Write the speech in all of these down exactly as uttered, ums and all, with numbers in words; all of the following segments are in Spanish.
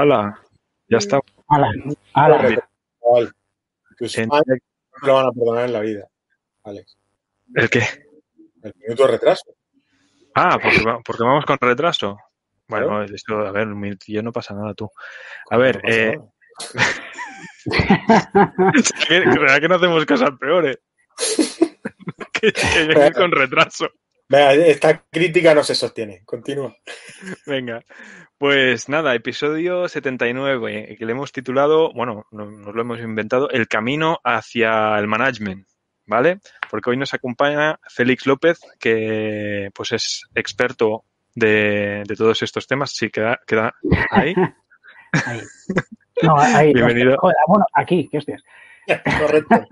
ala, ya está. Ala, ala. Tus fans no lo van a perdonar en la vida, Alex. ¿El qué? El minuto de retraso. Ah, porque, va- porque vamos con retraso. Bueno, Claro. esto, a ver, un minutillo no pasa nada, tú. A ver, No pasa eh, nada. ¿será que, será que no hacemos cosas peores? que, que llegues con retraso. Venga, esta crítica no se sostiene. Continúa. Venga, pues nada, episodio setenta y nueve, que le hemos titulado, bueno, no- nos lo hemos inventado, El camino hacia el management, ¿vale? Porque hoy nos acompaña Félix López, que pues es experto de, de todos estos temas. Sí, queda, queda ahí. Ahí. No, ahí. Bienvenido. Joder, bueno, aquí, ¿qué hostias? Correcto.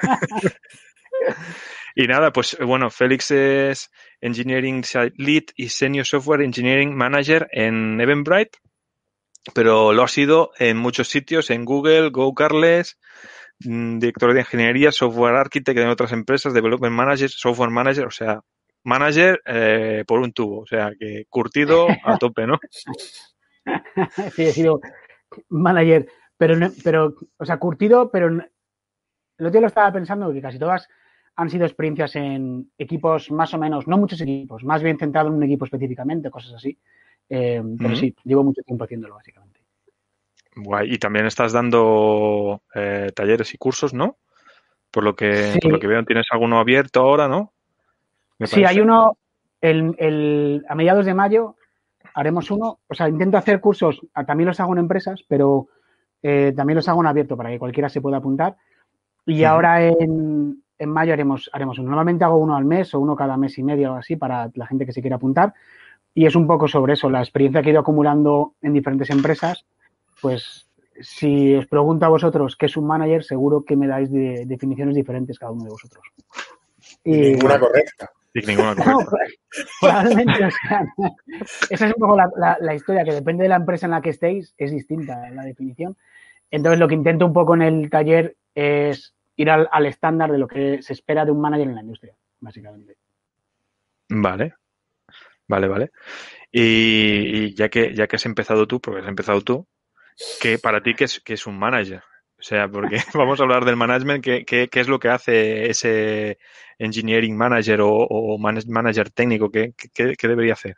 Y nada, pues bueno, Félix es Engineering Site Lead y Senior Software Engineering Manager en Eventbrite, pero lo ha sido en muchos sitios, en Google, GoCarless, mm, director de ingeniería, software architect en otras empresas, development manager, software manager, o sea, manager eh, por un tubo, o sea, que curtido a tope, ¿no? Sí, he sido manager, pero, no- pero o sea, curtido, pero no- el otro día lo estaba pensando que casi todas han sido experiencias en equipos más o menos, no muchos equipos, más bien centrado en un equipo específicamente, cosas así. Eh, pero Ujú. sí, llevo mucho tiempo haciéndolo, básicamente. Guay. Y también estás dando eh, talleres y cursos, ¿no? Por lo que, Sí, por lo que veo, tienes alguno abierto ahora, ¿no? Me sí, hay parece. uno, el, el- a mediados de mayo haremos uno, o sea, intento hacer cursos, a- también los hago en empresas, pero eh, también los hago en abierto para que cualquiera se pueda apuntar. Y Ujú. ahora en, en mayo haremos, haremos uno. Normalmente hago uno al mes o uno cada mes y medio o algo así para la gente que se quiera apuntar. Y es un poco sobre eso, la experiencia que he ido acumulando en diferentes empresas. Pues si os pregunto a vosotros qué es un manager, seguro que me dais de, definiciones diferentes cada uno de vosotros. Y Y, ninguna correcta. Y ninguna no, correcta. pues, probablemente, o sea, esa es un poco la, la, la historia, que depende de la empresa en la que estéis, es distinta la definición. Entonces, lo que intento un poco en el taller es ir al, al estándar de lo que se espera de un manager en la industria, básicamente. Vale, vale, vale. Y, y ya que ya que has empezado tú, porque has empezado tú, que para ti qué es, qué es un manager? O sea, porque vamos a hablar del management, ¿qué, qué, qué es lo que hace ese engineering manager o, o manage- manager técnico? ¿Qué, qué, qué debería hacer?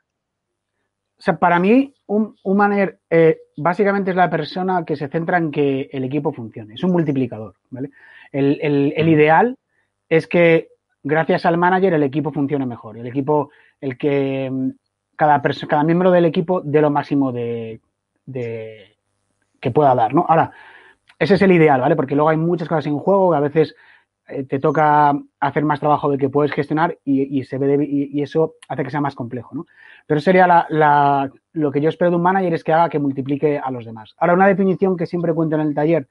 O sea, para mí, un, un manager eh, básicamente es la persona que se centra en que el equipo funcione. Es un multiplicador, ¿vale? El, el, el ideal es que gracias al manager el equipo funcione mejor. El equipo, el que mm, cada, perso- cada miembro del equipo dé lo máximo de, de que pueda dar, ¿no? Ahora, ese es el ideal, ¿vale? Porque luego hay muchas cosas en juego que a veces eh, te toca hacer más trabajo del que puedes gestionar y, y se ve de- y, y eso hace que sea más complejo, ¿no? Pero sería la, la, lo que yo espero de un manager es que haga que multiplique a los demás. Ahora, una definición que siempre cuento en el taller,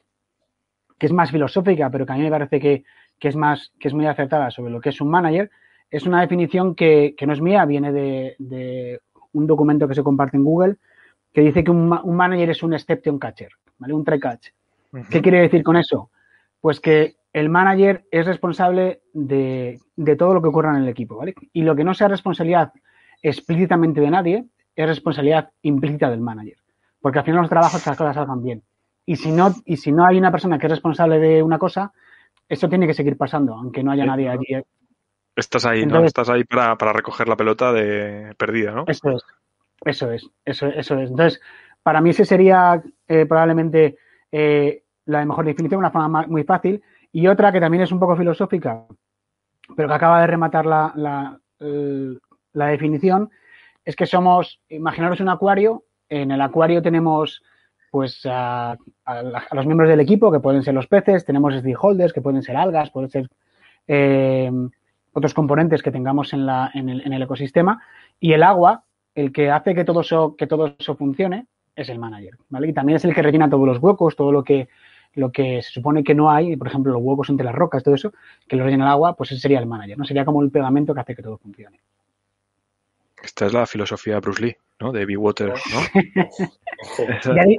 que es más filosófica, pero que a mí me parece que, que es más, que es muy acertada sobre lo que es un manager, es una definición que, que no es mía, viene de, de un documento que se comparte en Google, que dice que un, ma- un manager es un exception catcher, ¿vale? Un try catch. ¿Qué Ujú. quiere decir con eso? Pues que el manager es responsable de, de todo lo que ocurra en el equipo, ¿vale? Y lo que no sea responsabilidad explícitamente de nadie es responsabilidad implícita del manager. Porque al final los trabajos, las cosas salgan bien. Y si no, y si no hay una persona que es responsable de una cosa, eso tiene que seguir pasando, aunque no haya Sí, nadie claro. allí. Estás ahí, ¿no? Entonces, Estás ahí para, para recoger la pelota de perdida, ¿no? eso es, eso es, eso, eso es. Entonces, para mí ese sería eh, probablemente eh, la mejor definición, una forma ma- muy fácil. Y otra que también es un poco filosófica, pero que acaba de rematar la, la, el- la definición, es que somos, imaginaros un acuario, en el acuario tenemos pues a, a la- a los miembros del equipo, que pueden ser los peces, tenemos stakeholders, que pueden ser algas, pueden ser eh, otros componentes que tengamos en, la, en, el, en el ecosistema, y el agua, el que hace que todo eso, que todo eso funcione, es el manager, ¿vale? Y también es el que rellena todos los huecos, todo lo que, lo que se supone que no hay, por ejemplo, los huecos entre las rocas, todo eso, que lo rellena el agua, pues ese sería el manager, ¿no? Sería como el pegamento que hace que todo funcione. Esta es la filosofía de Bruce Lee, ¿no? De Be Water, ¿no? Ojo. Esa- Ya, di-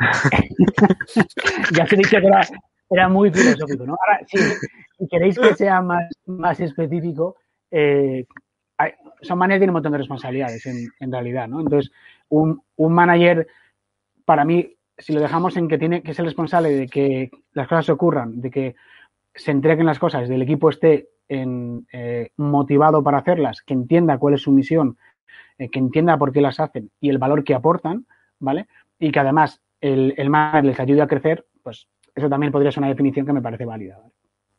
ya os he dicho que era, era muy filosófico, ¿no? Ahora, si, si queréis que sea más, más específico, eh, hay, son managers tienen un montón de responsabilidades en, en realidad, ¿no? Entonces, un, un manager, para mí, si lo dejamos en que tiene que ser responsable de que las cosas ocurran, de que se entreguen las cosas, del equipo esté en, eh, motivado para hacerlas, que entienda cuál es su misión, eh, que entienda por qué las hacen y el valor que aportan, ¿vale? Y que además el, el manager les ayude a crecer, pues eso también podría ser una definición que me parece válida, ¿vale?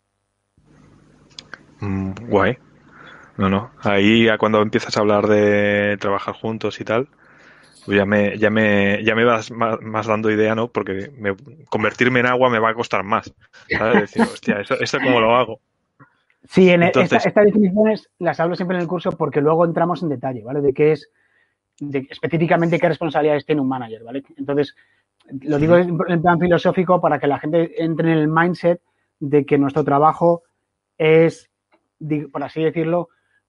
Mm, guay. No, no. Ahí ya cuando empiezas a hablar de trabajar juntos y tal, pues ya me, ya me, ya me vas más, más dando idea, ¿no? Porque me, convertirme en agua me va a costar más. ¿Sabes? Decir, hostia, ¿eso, eso cómo lo hago? Sí, en Entonces, esta, estas definiciones las hablo siempre en el curso porque luego entramos en detalle, ¿vale? De qué es, de específicamente qué responsabilidades tiene un manager, ¿vale? Entonces, lo digo en, en plan filosófico para que la gente entre en el mindset de que nuestro trabajo es, por así decirlo,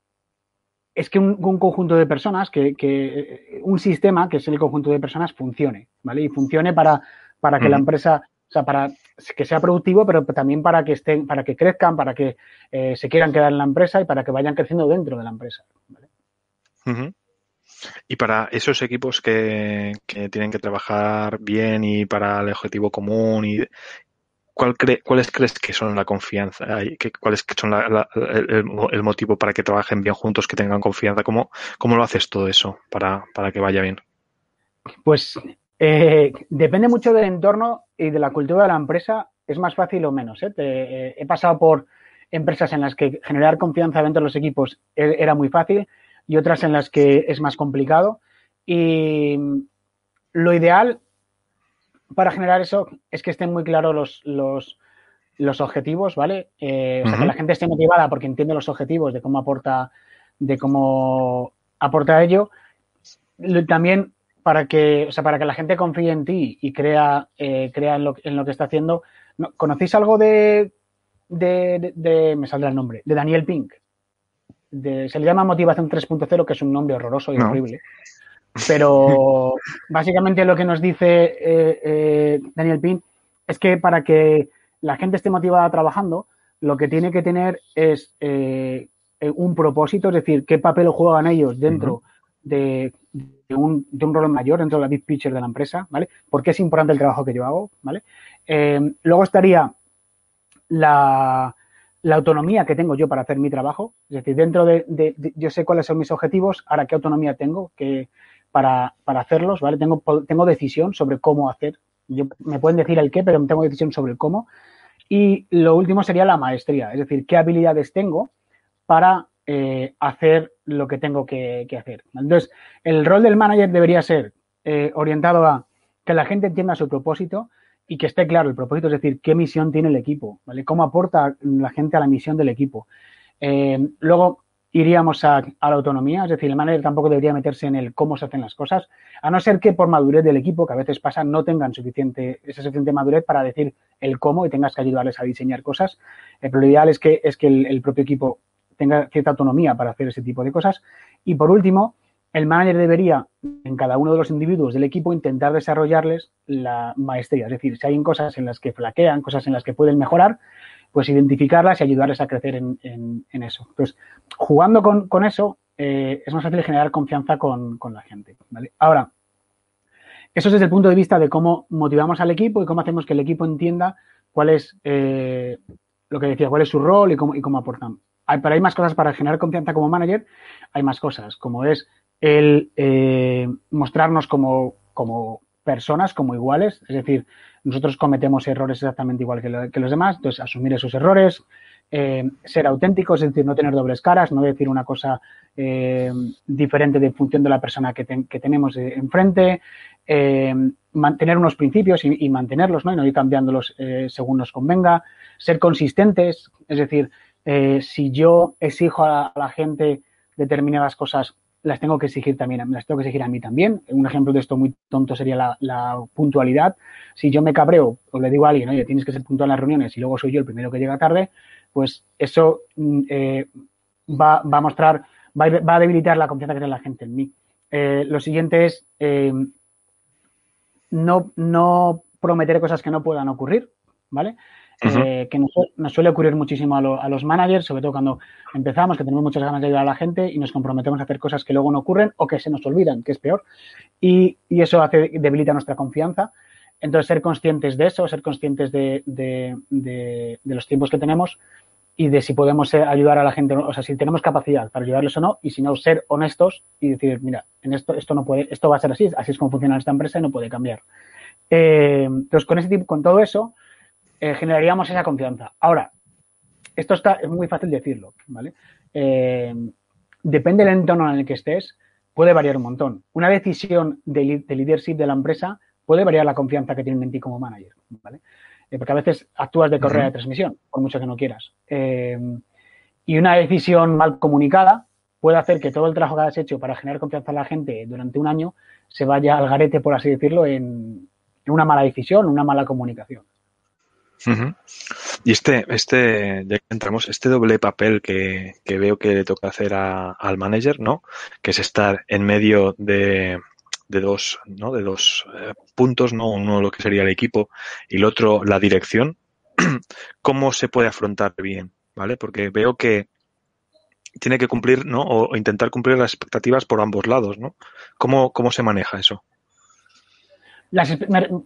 es que un, un conjunto de personas, que, que un sistema, que es el conjunto de personas, funcione, ¿vale? Y funcione para, para que uh-huh. la empresa, o sea, para que sea productivo, pero también para que estén, para que crezcan, para que eh, se quieran quedar en la empresa y para que vayan creciendo dentro de la empresa, ¿vale? Uh-huh. Y para esos equipos que, que tienen que trabajar bien y para el objetivo común, y ¿cuál cre, ¿cuáles crees que son la confianza? ¿Qué, ¿Cuáles son la, la, el, el motivo para que trabajen bien juntos, que tengan confianza? ¿Cómo, cómo lo haces todo eso para, para que vaya bien? Pues eh, depende mucho del entorno y de la cultura de la empresa. Es más fácil o menos, ¿eh? Te, eh, he pasado por empresas en las que generar confianza dentro de los equipos era muy fácil y otras en las que es más complicado. Y lo ideal para generar eso es que estén muy claros los, los, los objetivos, ¿vale? Eh, o sea, uh-huh. que la gente esté motivada porque entiende los objetivos de cómo aporta, de cómo aporta ello. También para que, o sea, para que la gente confíe en ti y crea, eh, crea en, lo, en lo que está haciendo. ¿No? ¿Conocéis algo de, de, de, de, me saldrá el nombre, de Daniel Pink? De, se le llama Motivación tres punto cero, que es un nombre horroroso y no. horrible. Pero básicamente lo que nos dice eh, eh, Daniel Pink es que para que la gente esté motivada trabajando, lo que tiene que tener es eh, un propósito, es decir, qué papel juegan ellos dentro uh-huh. de, de, un, de un rol mayor, dentro de la big picture de la empresa, ¿vale? ¿Por qué es importante el trabajo que yo hago? ¿Vale? Eh, luego estaría la, la autonomía que tengo yo para hacer mi trabajo, es decir, dentro de, de, de yo sé cuáles son mis objetivos, ahora qué autonomía tengo que, para, para hacerlos, ¿vale? Tengo, tengo decisión sobre cómo hacer. Yo, me pueden decir el qué, pero tengo decisión sobre el cómo. Y lo último sería la maestría, es decir, qué habilidades tengo para eh, hacer lo que tengo que, que hacer. Entonces, el rol del manager debería ser eh, orientado a que la gente entienda su propósito y que esté claro el propósito, es decir, qué misión tiene el equipo, ¿vale? Cómo aporta la gente a la misión del equipo. Eh, luego iríamos a, a la autonomía, es decir, el manager tampoco debería meterse en el cómo se hacen las cosas, a no ser que por madurez del equipo, que a veces pasa, no tengan suficiente, esa suficiente madurez para decir el cómo y tengas que ayudarles a diseñar cosas. Eh, pero lo ideal es que, es que el, el propio equipo tenga cierta autonomía para hacer ese tipo de cosas. Y por último, el manager debería, en cada uno de los individuos del equipo, intentar desarrollarles la maestría. Es decir, si hay cosas en las que flaquean, cosas en las que pueden mejorar, pues identificarlas y ayudarles a crecer en, en, en eso. Entonces, jugando con, con eso, eh, es más fácil generar confianza con, con la gente, ¿vale? Ahora, eso es desde el punto de vista de cómo motivamos al equipo y cómo hacemos que el equipo entienda cuál es, eh, lo que decía, cuál es su rol y cómo, y cómo aportan. Hay, pero hay más cosas para generar confianza como manager, hay más cosas, como es el eh, mostrarnos como, como personas, como iguales, es decir, nosotros cometemos errores exactamente igual que, lo, que los demás, entonces asumir esos errores, eh, ser auténticos, es decir, no tener dobles caras, no decir una cosa eh, diferente de función de la persona que, te, que tenemos eh, enfrente, eh, mantener unos principios y, y mantenerlos, ¿no? Y no ir cambiándolos eh, según nos convenga, ser consistentes, es decir, eh, si yo exijo a, a la gente determinadas cosas, las tengo que exigir también, las tengo que exigir a mí también. Un ejemplo de esto muy tonto sería la, la puntualidad. Si yo me cabreo o le digo a alguien, oye, tienes que ser puntual en las reuniones y luego soy yo el primero que llega tarde, pues eso eh, va, va a mostrar, va a, va a debilitar la confianza que tiene la gente en mí. Eh, lo siguiente es eh, no, no prometer cosas que no puedan ocurrir, ¿vale? Uh-huh. Eh, que nos, nos suele ocurrir muchísimo a, lo, a los managers, sobre todo cuando empezamos, que tenemos muchas ganas de ayudar a la gente y nos comprometemos a hacer cosas que luego no ocurren o que se nos olvidan, que es peor. Y, y eso hace, debilita nuestra confianza. Entonces, ser conscientes de eso, ser conscientes de, de, de, de los tiempos que tenemos y de si podemos ayudar a la gente, o sea, si tenemos capacidad para ayudarles o no, y si no, ser honestos y decir, mira, en esto, esto no puede, esto va a ser así, así es como funciona esta empresa y no puede cambiar. Eh, entonces, con ese tipo, con todo eso, eh, generaríamos esa confianza. Ahora, esto está, es muy fácil decirlo, ¿vale? Eh, depende del entorno en el que estés, puede variar un montón. Una decisión de, de leadership de la empresa puede variar la confianza que tienen en ti como manager, ¿vale? Eh, porque a veces actúas de correa uh-huh. de transmisión, por mucho que no quieras. Eh, y una decisión mal comunicada puede hacer que todo el trabajo que has hecho para generar confianza en la gente durante un año se vaya al garete, por así decirlo, en, en una mala decisión, una mala comunicación. Uh-huh. Y este, este, ya que entramos, este doble papel que, que veo que le toca hacer a, al manager, ¿no? Que es estar en medio de, de dos, ¿no? De dos eh, puntos, ¿no? Uno lo que sería el equipo y el otro la dirección. ¿Cómo se puede afrontar bien? ¿Vale? Porque veo que tiene que cumplir, ¿no? O, o intentar cumplir las expectativas por ambos lados, ¿no? ¿Cómo, cómo se maneja eso? Las,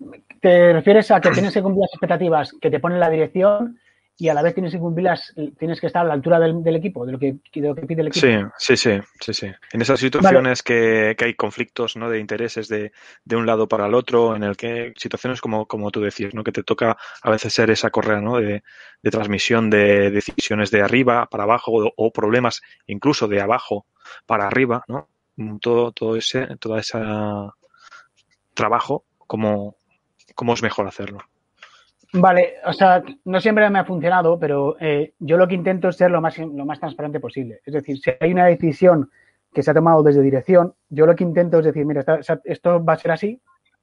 ¿Te refieres a que tienes que cumplir las expectativas que te pone la dirección y a la vez tienes que cumplirlas, tienes que estar a la altura del, del equipo, de lo, que, de lo que pide el equipo? Sí, sí, sí, sí, sí. En esas situaciones vale. que, que hay conflictos, ¿no? De intereses de, de un lado para el otro, en el que situaciones como, como tú decías, ¿no? Que te toca a veces ser esa correa, ¿no? De, de transmisión de decisiones de arriba para abajo o, o problemas incluso de abajo para arriba, ¿no? Todo, todo ese, toda esa trabajo, ¿cómo, cómo es mejor hacerlo? Vale, o sea, no siempre me ha funcionado, pero eh, yo lo que intento es ser lo más, lo más transparente posible. Es decir, si hay una decisión que se ha tomado desde dirección, yo lo que intento es decir, mira, esta, esto va a ser así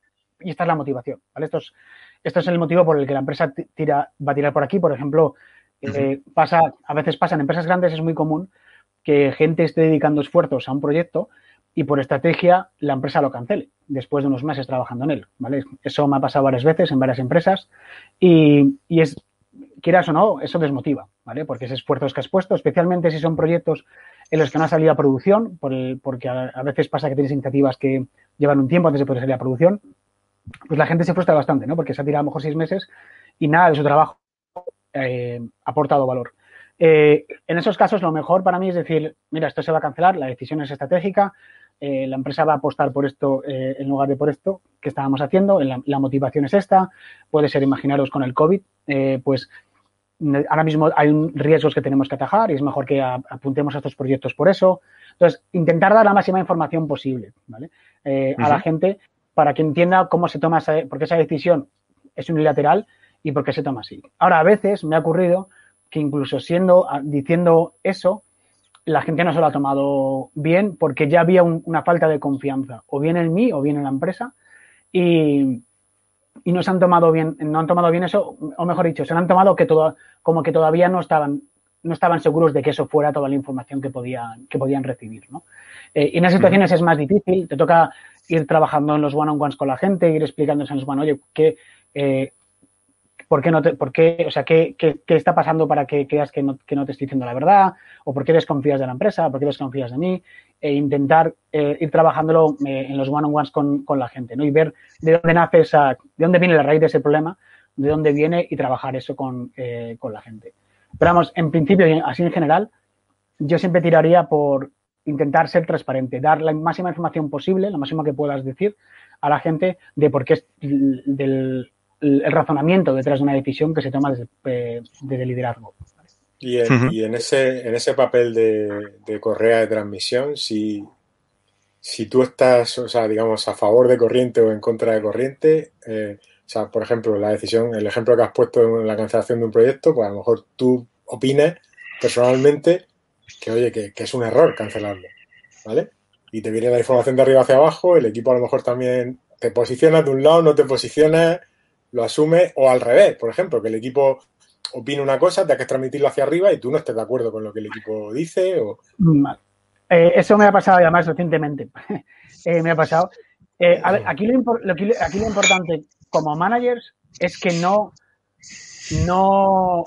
y esta es la motivación, ¿vale? Esto es, esto es el motivo por el que la empresa tira, va a tirar por aquí. Por ejemplo, eh, uh-huh. pasa, a veces pasa en empresas grandes, es muy común que gente esté dedicando esfuerzos a un proyecto y por estrategia la empresa lo cancele después de unos meses trabajando en él, ¿vale? Eso me ha pasado varias veces en varias empresas y, y es, quieras o no, eso desmotiva, ¿vale? Porque ese esfuerzo que has puesto, especialmente si son proyectos en los que no ha salido a producción, por el, porque a, a veces pasa que tienes iniciativas que llevan un tiempo antes de poder salir a producción, pues la gente se frustra bastante, ¿no? Porque se ha tirado a lo mejor seis meses y nada de su trabajo eh, ha aportado valor. Eh, en esos casos lo mejor para mí es decir, mira, esto se va a cancelar, la decisión es estratégica, eh, la empresa va a apostar por esto eh, en lugar de por esto que estábamos haciendo, la, la motivación es esta, puede ser, imaginaros con el COVID, eh, pues ahora mismo hay un, riesgos que tenemos que atajar y es mejor que a, apuntemos a estos proyectos por eso. Entonces, intentar dar la máxima información posible, ¿vale? Eh, uh-huh. a la gente para que entienda cómo se toma esa, porque esa decisión es unilateral y por qué se toma así. Ahora, a veces me ha ocurrido que incluso siendo, diciendo eso, la gente no se lo ha tomado bien porque ya había un, una falta de confianza, o bien en mí o bien en la empresa, y, y no se han tomado bien, no han tomado bien eso, o mejor dicho, se han tomado que todo, como que todavía no estaban, no estaban seguros de que eso fuera toda la información que podían, que podían recibir, ¿no? Eh, y en esas situaciones uh-huh. es más difícil, te toca ir trabajando en los one-on-ones con la gente, ir explicándoles en los one, oye, que eh, ¿por qué no te, por qué, o sea, qué, qué, qué está pasando para que creas que no, que no te estoy diciendo la verdad? ¿O por qué desconfías de la empresa? ¿Por qué desconfías de mí? E intentar eh, ir trabajándolo eh, en los one-on-ones con, con la gente, ¿no? Y ver de dónde nace esa, de dónde viene la raíz de ese problema, de dónde viene y trabajar eso con, eh, con la gente. Pero vamos, en principio, así en general, yo siempre tiraría por intentar ser transparente, dar la máxima información posible, lo máximo que puedas decir a la gente de por qué es del el razonamiento detrás de una decisión que se toma desde, eh, desde el liderazgo. Y en, uh-huh. y en ese en ese papel de, de correa de transmisión, si, si tú estás, o sea, digamos, a favor de corriente o en contra de corriente, eh, o sea, por ejemplo, la decisión, el ejemplo que has puesto en la cancelación de un proyecto, pues a lo mejor tú opines personalmente que, oye, que, que es un error cancelarlo, ¿vale? Y te viene la información de arriba hacia abajo, el equipo a lo mejor también te posicionas de un lado, no te posicionas, lo asume, o al revés, por ejemplo, que el equipo opine una cosa, tengas que transmitirlo hacia arriba y tú no estés de acuerdo con lo que el equipo dice. O... Eh, eso me ha pasado además recientemente. eh, me ha pasado. Eh, a ver, aquí lo, lo, aquí lo importante como managers es que no, no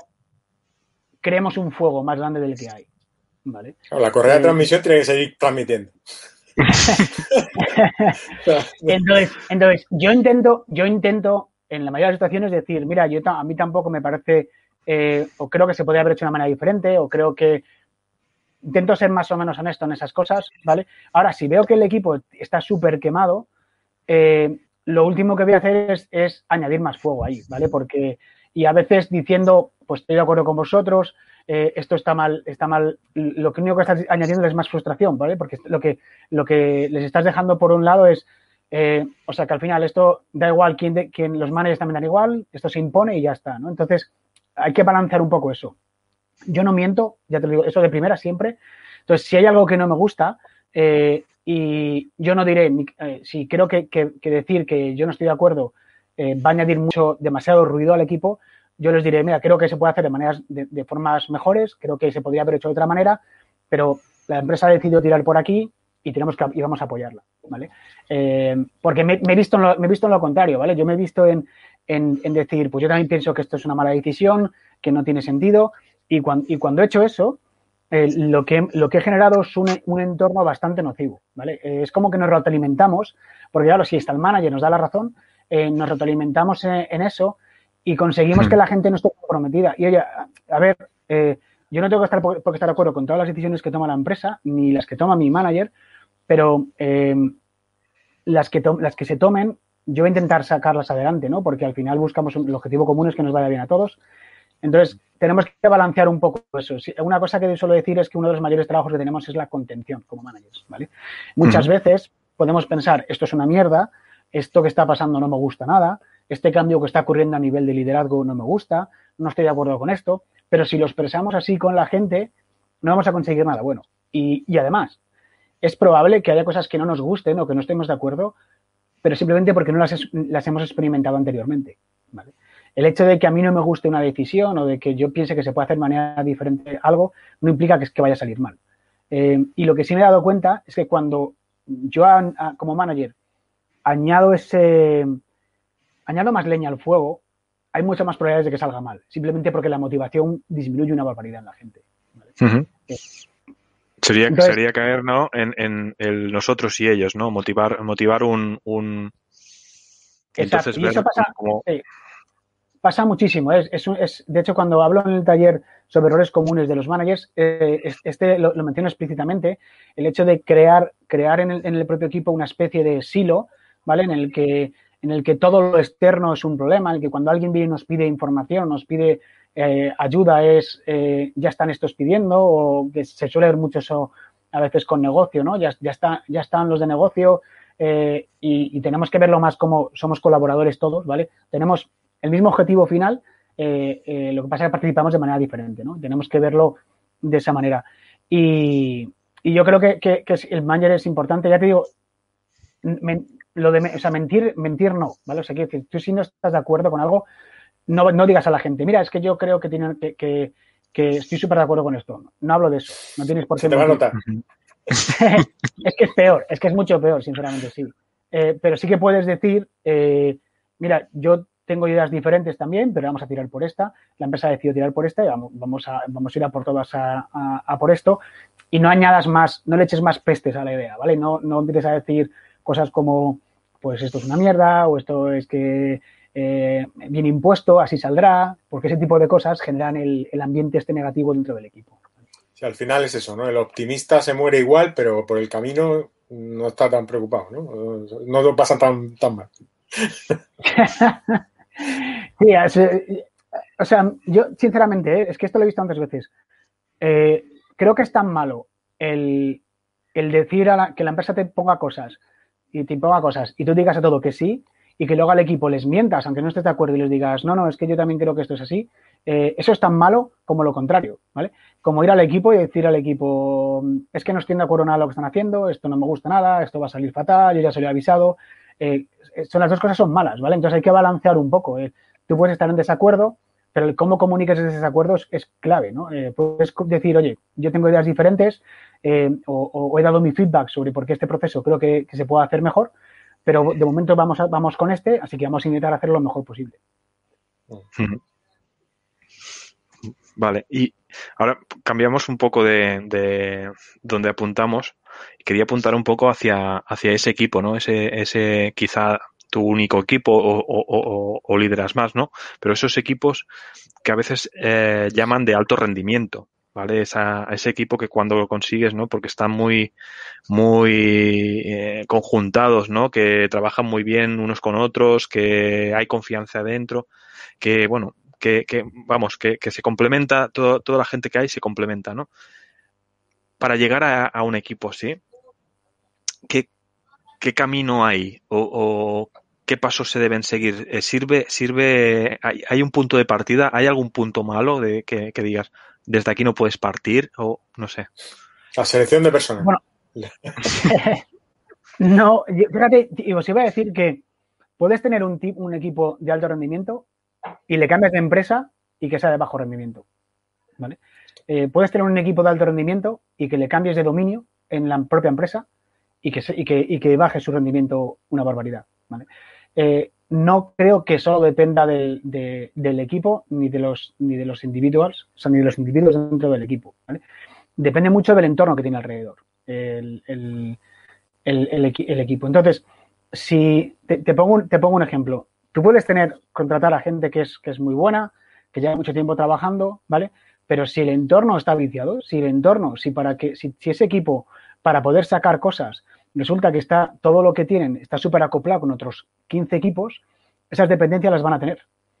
creemos un fuego más grande del que hay. ¿Vale? Claro, la correa eh, de transmisión tiene que seguir transmitiendo. entonces, entonces, yo intento, yo intento en la mayoría de las situaciones decir, mira, yo a mí tampoco me parece, eh, o creo que se podría haber hecho de una manera diferente, o creo que intento ser más o menos honesto en esas cosas, ¿vale? Ahora, si veo que el equipo está súper quemado, eh, lo último que voy a hacer es, es añadir más fuego ahí, ¿vale? Porque, y a veces diciendo, pues estoy de acuerdo con vosotros, eh, esto está mal, está mal, lo único que estás añadiendo es más frustración, ¿vale? Porque lo que, lo que les estás dejando por un lado es, eh, o sea, que al final esto da igual, quién, de, quién los managers también dan igual, esto se impone y ya está, ¿no? Entonces, hay que balancear un poco eso. Yo no miento, ya te lo digo, eso de primera siempre. Entonces, si hay algo que no me gusta, eh, y yo no diré, eh, si creo que, que, que decir que yo no estoy de acuerdo eh, va a añadir mucho, demasiado ruido al equipo, yo les diré, mira, creo que se puede hacer de maneras, de, de formas mejores, creo que se podría haber hecho de otra manera, pero la empresa ha decidido tirar por aquí y tenemos que y vamos a apoyarla, ¿vale? Eh, porque me, me, he visto en lo, me he visto en lo contrario, ¿vale? Yo me he visto en, en, en decir, pues yo también pienso que esto es una mala decisión, que no tiene sentido, y cuando, y cuando he hecho eso, eh, lo, que, lo que he generado es un, un entorno bastante nocivo, ¿vale? Eh, es como que nos retroalimentamos, porque claro, si está el manager nos da la razón, eh, nos retroalimentamos en, en eso y conseguimos hmm. que la gente no esté comprometida. Y oye, a, a ver, eh, yo no tengo que estar por, por estar de acuerdo con todas las decisiones que toma la empresa, ni las que toma mi manager, pero eh, las, que to, las que se tomen, yo voy a intentar sacarlas adelante, ¿no? Porque al final buscamos un, el objetivo común es que nos vaya bien a todos. Entonces, tenemos que balancear un poco eso. Una cosa que suelo decir es que uno de los mayores trabajos que tenemos es la contención como managers, ¿vale? Muchas uh-huh. veces podemos pensar, esto es una mierda, esto que está pasando no me gusta nada, este cambio que está ocurriendo a nivel de liderazgo no me gusta, no estoy de acuerdo con esto, pero si lo expresamos así con la gente, no vamos a conseguir nada bueno. Y, y además, es probable que haya cosas que no nos gusten o que no estemos de acuerdo, pero simplemente porque no las, las hemos experimentado anteriormente, ¿vale? El hecho de que a mí no me guste una decisión o de que yo piense que se puede hacer de manera diferente algo, no implica que, es que vaya a salir mal. Eh, y lo que sí me he dado cuenta es que cuando yo a, a, como manager añado ese, añado más leña al fuego, hay muchas más probabilidades de que salga mal, simplemente porque la motivación disminuye una barbaridad en la gente, ¿vale? Uh-huh. eh, sería, Entonces, sería caer, ¿no? en, en el nosotros y ellos, ¿no? Motivar, motivar un, un... Entonces, y eso pasa, como... eh, pasa muchísimo. Es, es, es, de hecho, cuando hablo en el taller sobre errores comunes de los managers, eh, este lo, lo menciono explícitamente, el hecho de crear, crear en, el, en el propio equipo una especie de silo, ¿vale? En el que, en el que todo lo externo es un problema, en el que cuando alguien viene y nos pide información, nos pide eh, ayuda, es eh, ya están estos pidiendo, o que se suele ver mucho eso a veces con negocio, ¿no? Ya, ya, está, ya están los de negocio eh, y, y tenemos que verlo más como somos colaboradores todos, ¿vale? Tenemos el mismo objetivo final, eh, eh, lo que pasa es que participamos de manera diferente, ¿no? Tenemos que verlo de esa manera. Y, y yo creo que, que, que el manager es importante. Ya te digo, men, lo de, o sea, mentir, mentir no, ¿vale? O sea, quiero decir, tú si no estás de acuerdo con algo, no, no digas a la gente, mira, es que yo creo que, tiene, que, que, que estoy súper de acuerdo con esto. No hablo de eso, no tienes por qué Se te va a notar. Es que es peor, es que es mucho peor, sinceramente, sí. Eh, pero sí que puedes decir, eh, mira, yo tengo ideas diferentes también, pero vamos a tirar por esta. La empresa ha decidido tirar por esta y vamos, vamos, a, vamos a ir a por todas a, a, a por esto. Y no añadas más, no le eches más pestes a la idea, ¿vale? No, no empieces a decir cosas como, pues esto es una mierda o esto es que eh, viene impuesto, así saldrá, porque ese tipo de cosas generan el, el ambiente este negativo dentro del equipo. Sí, al final es eso, ¿no? El optimista se muere igual, pero por el camino no está tan preocupado, ¿no? No lo pasa tan, tan mal. Sí, es, o sea, yo sinceramente, ¿eh? Es que esto lo he visto tantas veces. Eh, creo que es tan malo el, el decir a la, que la empresa te ponga cosas y te imponga cosas y tú digas a todo que sí y que luego al equipo les mientas, aunque no estés de acuerdo y les digas, no, no, es que yo también creo que esto es así. Eh, eso es tan malo como lo contrario, ¿vale? Como ir al equipo y decir al equipo, es que no estoy de acuerdo en nada de lo que están haciendo, esto no me gusta nada, esto va a salir fatal, yo ya se lo he avisado. Eh, son las dos cosas son malas, ¿vale? Entonces hay que balancear un poco. Eh. Tú puedes estar en desacuerdo, pero el cómo comunicas ese desacuerdo es, es clave, ¿no? Eh, puedes decir, oye, yo tengo ideas diferentes eh, o, o he dado mi feedback sobre por qué este proceso creo que, que se puede hacer mejor, pero de momento vamos, a, vamos con este, así que vamos a intentar hacerlo lo mejor posible. Vale, y ahora cambiamos un poco de, de donde apuntamos quería apuntar un poco hacia, hacia ese equipo, ¿no? Ese, ese quizá tu único equipo o, o, o, o lideras más, ¿no? Pero esos equipos que a veces eh, llaman de alto rendimiento, ¿vale? Esa, ese equipo que cuando lo consigues, ¿no? Porque están muy, muy eh, conjuntados, ¿no? Que trabajan muy bien unos con otros, que hay confianza dentro, que, bueno, que, que vamos, que, que se complementa, todo, toda la gente que hay se complementa, ¿no? Para llegar a, a un equipo así, ¿qué, qué camino hay? O, o ¿qué pasos se deben seguir? Eh, ¿Sirve, sirve, hay, hay un punto de partida? ¿Hay algún punto malo de que, que digas, desde aquí no puedes partir? O no sé. La selección de personas. Bueno, no, fíjate, os iba a decir que puedes tener un, un equipo de alto rendimiento y le cambias de empresa y que sea de bajo rendimiento, ¿vale? Eh, puedes tener un equipo de alto rendimiento y que le cambies de dominio en la propia empresa y que, y que, y que baje su rendimiento una barbaridad, ¿vale? Eh, no creo que solo dependa de, de, del equipo ni de los ni de los individuals, o sea, ni de los individuos dentro del equipo, ¿vale? Depende mucho del entorno que tiene alrededor el, el, el, el, el equipo. Entonces, si te, te, pongo, te pongo un ejemplo, tú puedes tener, contratar a gente que es, que es muy buena, que lleva mucho tiempo trabajando, ¿vale? Pero si el entorno está viciado, si el entorno, si para que, si, si ese equipo, para poder sacar cosas, resulta que está, todo lo que tienen está súper acoplado con otros quince equipos, esas dependencias las van a tener.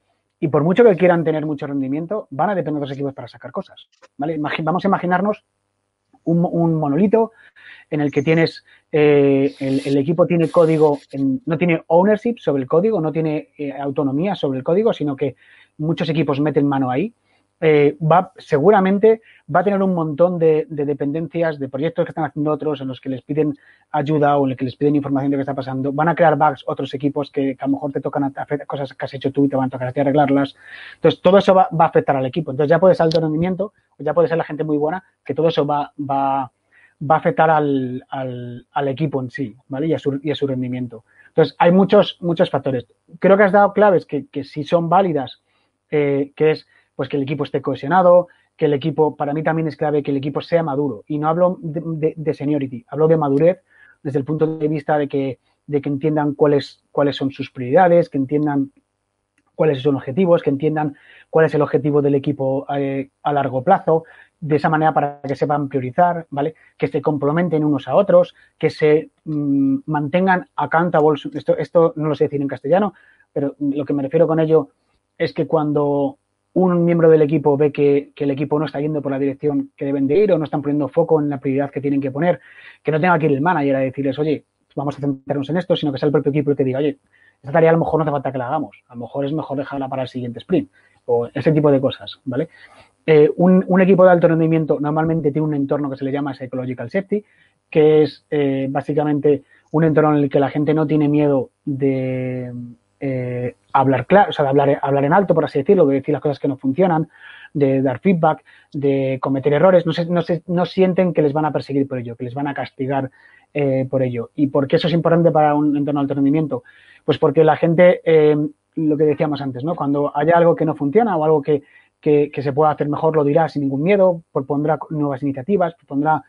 Y por mucho que quieran tener mucho rendimiento, van a depender de los equipos para sacar cosas, ¿vale? Vamos a imaginarnos un, un monolito en el que tienes, eh, el, el equipo tiene código, en, no tiene ownership sobre el código, no tiene eh, autonomía sobre el código, sino que muchos equipos meten mano ahí. Eh, va, seguramente va a tener un montón de, de dependencias, de proyectos que están haciendo otros en los que les piden ayuda o en los que les piden información de qué está pasando. Van a crear bugs otros equipos que, que a lo mejor te tocan hacer cosas que has hecho tú y te van a tocar a ti arreglarlas. Entonces, todo eso va, va a afectar al equipo. Entonces, ya puede ser alto rendimiento, o ya puede ser la gente muy buena, que todo eso va, va, va a afectar al, al, al equipo en sí, ¿vale? Y a su, y a su rendimiento. Entonces, hay muchos, muchos factores. Creo que has dado claves que, que sí son válidas, eh, que es pues que el equipo esté cohesionado, que el equipo, para mí también es clave que el equipo sea maduro. Y no hablo de, de, de seniority, hablo de madurez desde el punto de vista de que, de que entiendan cuáles, cuáles son sus prioridades, que entiendan cuáles son los objetivos, que entiendan cuál es el objetivo del equipo eh, a largo plazo, de esa manera para que sepan priorizar, ¿vale? Que se complementen unos a otros, que se mmm, mantengan accountable. Esto, esto no lo sé decir en castellano, pero lo que me refiero con ello es que cuando un miembro del equipo ve que, que el equipo no está yendo por la dirección que deben de ir o no están poniendo foco en la prioridad que tienen que poner, que no tenga que ir el manager a decirles, oye, vamos a centrarnos en esto, sino que sea el propio equipo el que diga, oye, esta tarea a lo mejor no hace falta que la hagamos, a lo mejor es mejor dejarla para el siguiente sprint o ese tipo de cosas, ¿vale? Eh, un, un equipo de alto rendimiento normalmente tiene un entorno que se le llama Psychological Safety, que es eh, básicamente un entorno en el que la gente no tiene miedo de... Eh, hablar claro, o sea, de hablar, hablar en alto, por así decirlo, de decir las cosas que no funcionan, de dar feedback, de cometer errores, no, se, no, se, no sienten que les van a perseguir por ello, que les van a castigar eh, por ello. ¿Y por qué eso es importante para un entorno de alto rendimiento? Pues porque la gente, eh, lo que decíamos antes, ¿no? Cuando haya algo que no funciona o algo que, que, que se pueda hacer mejor, lo dirá sin ningún miedo, propondrá nuevas iniciativas, propondrá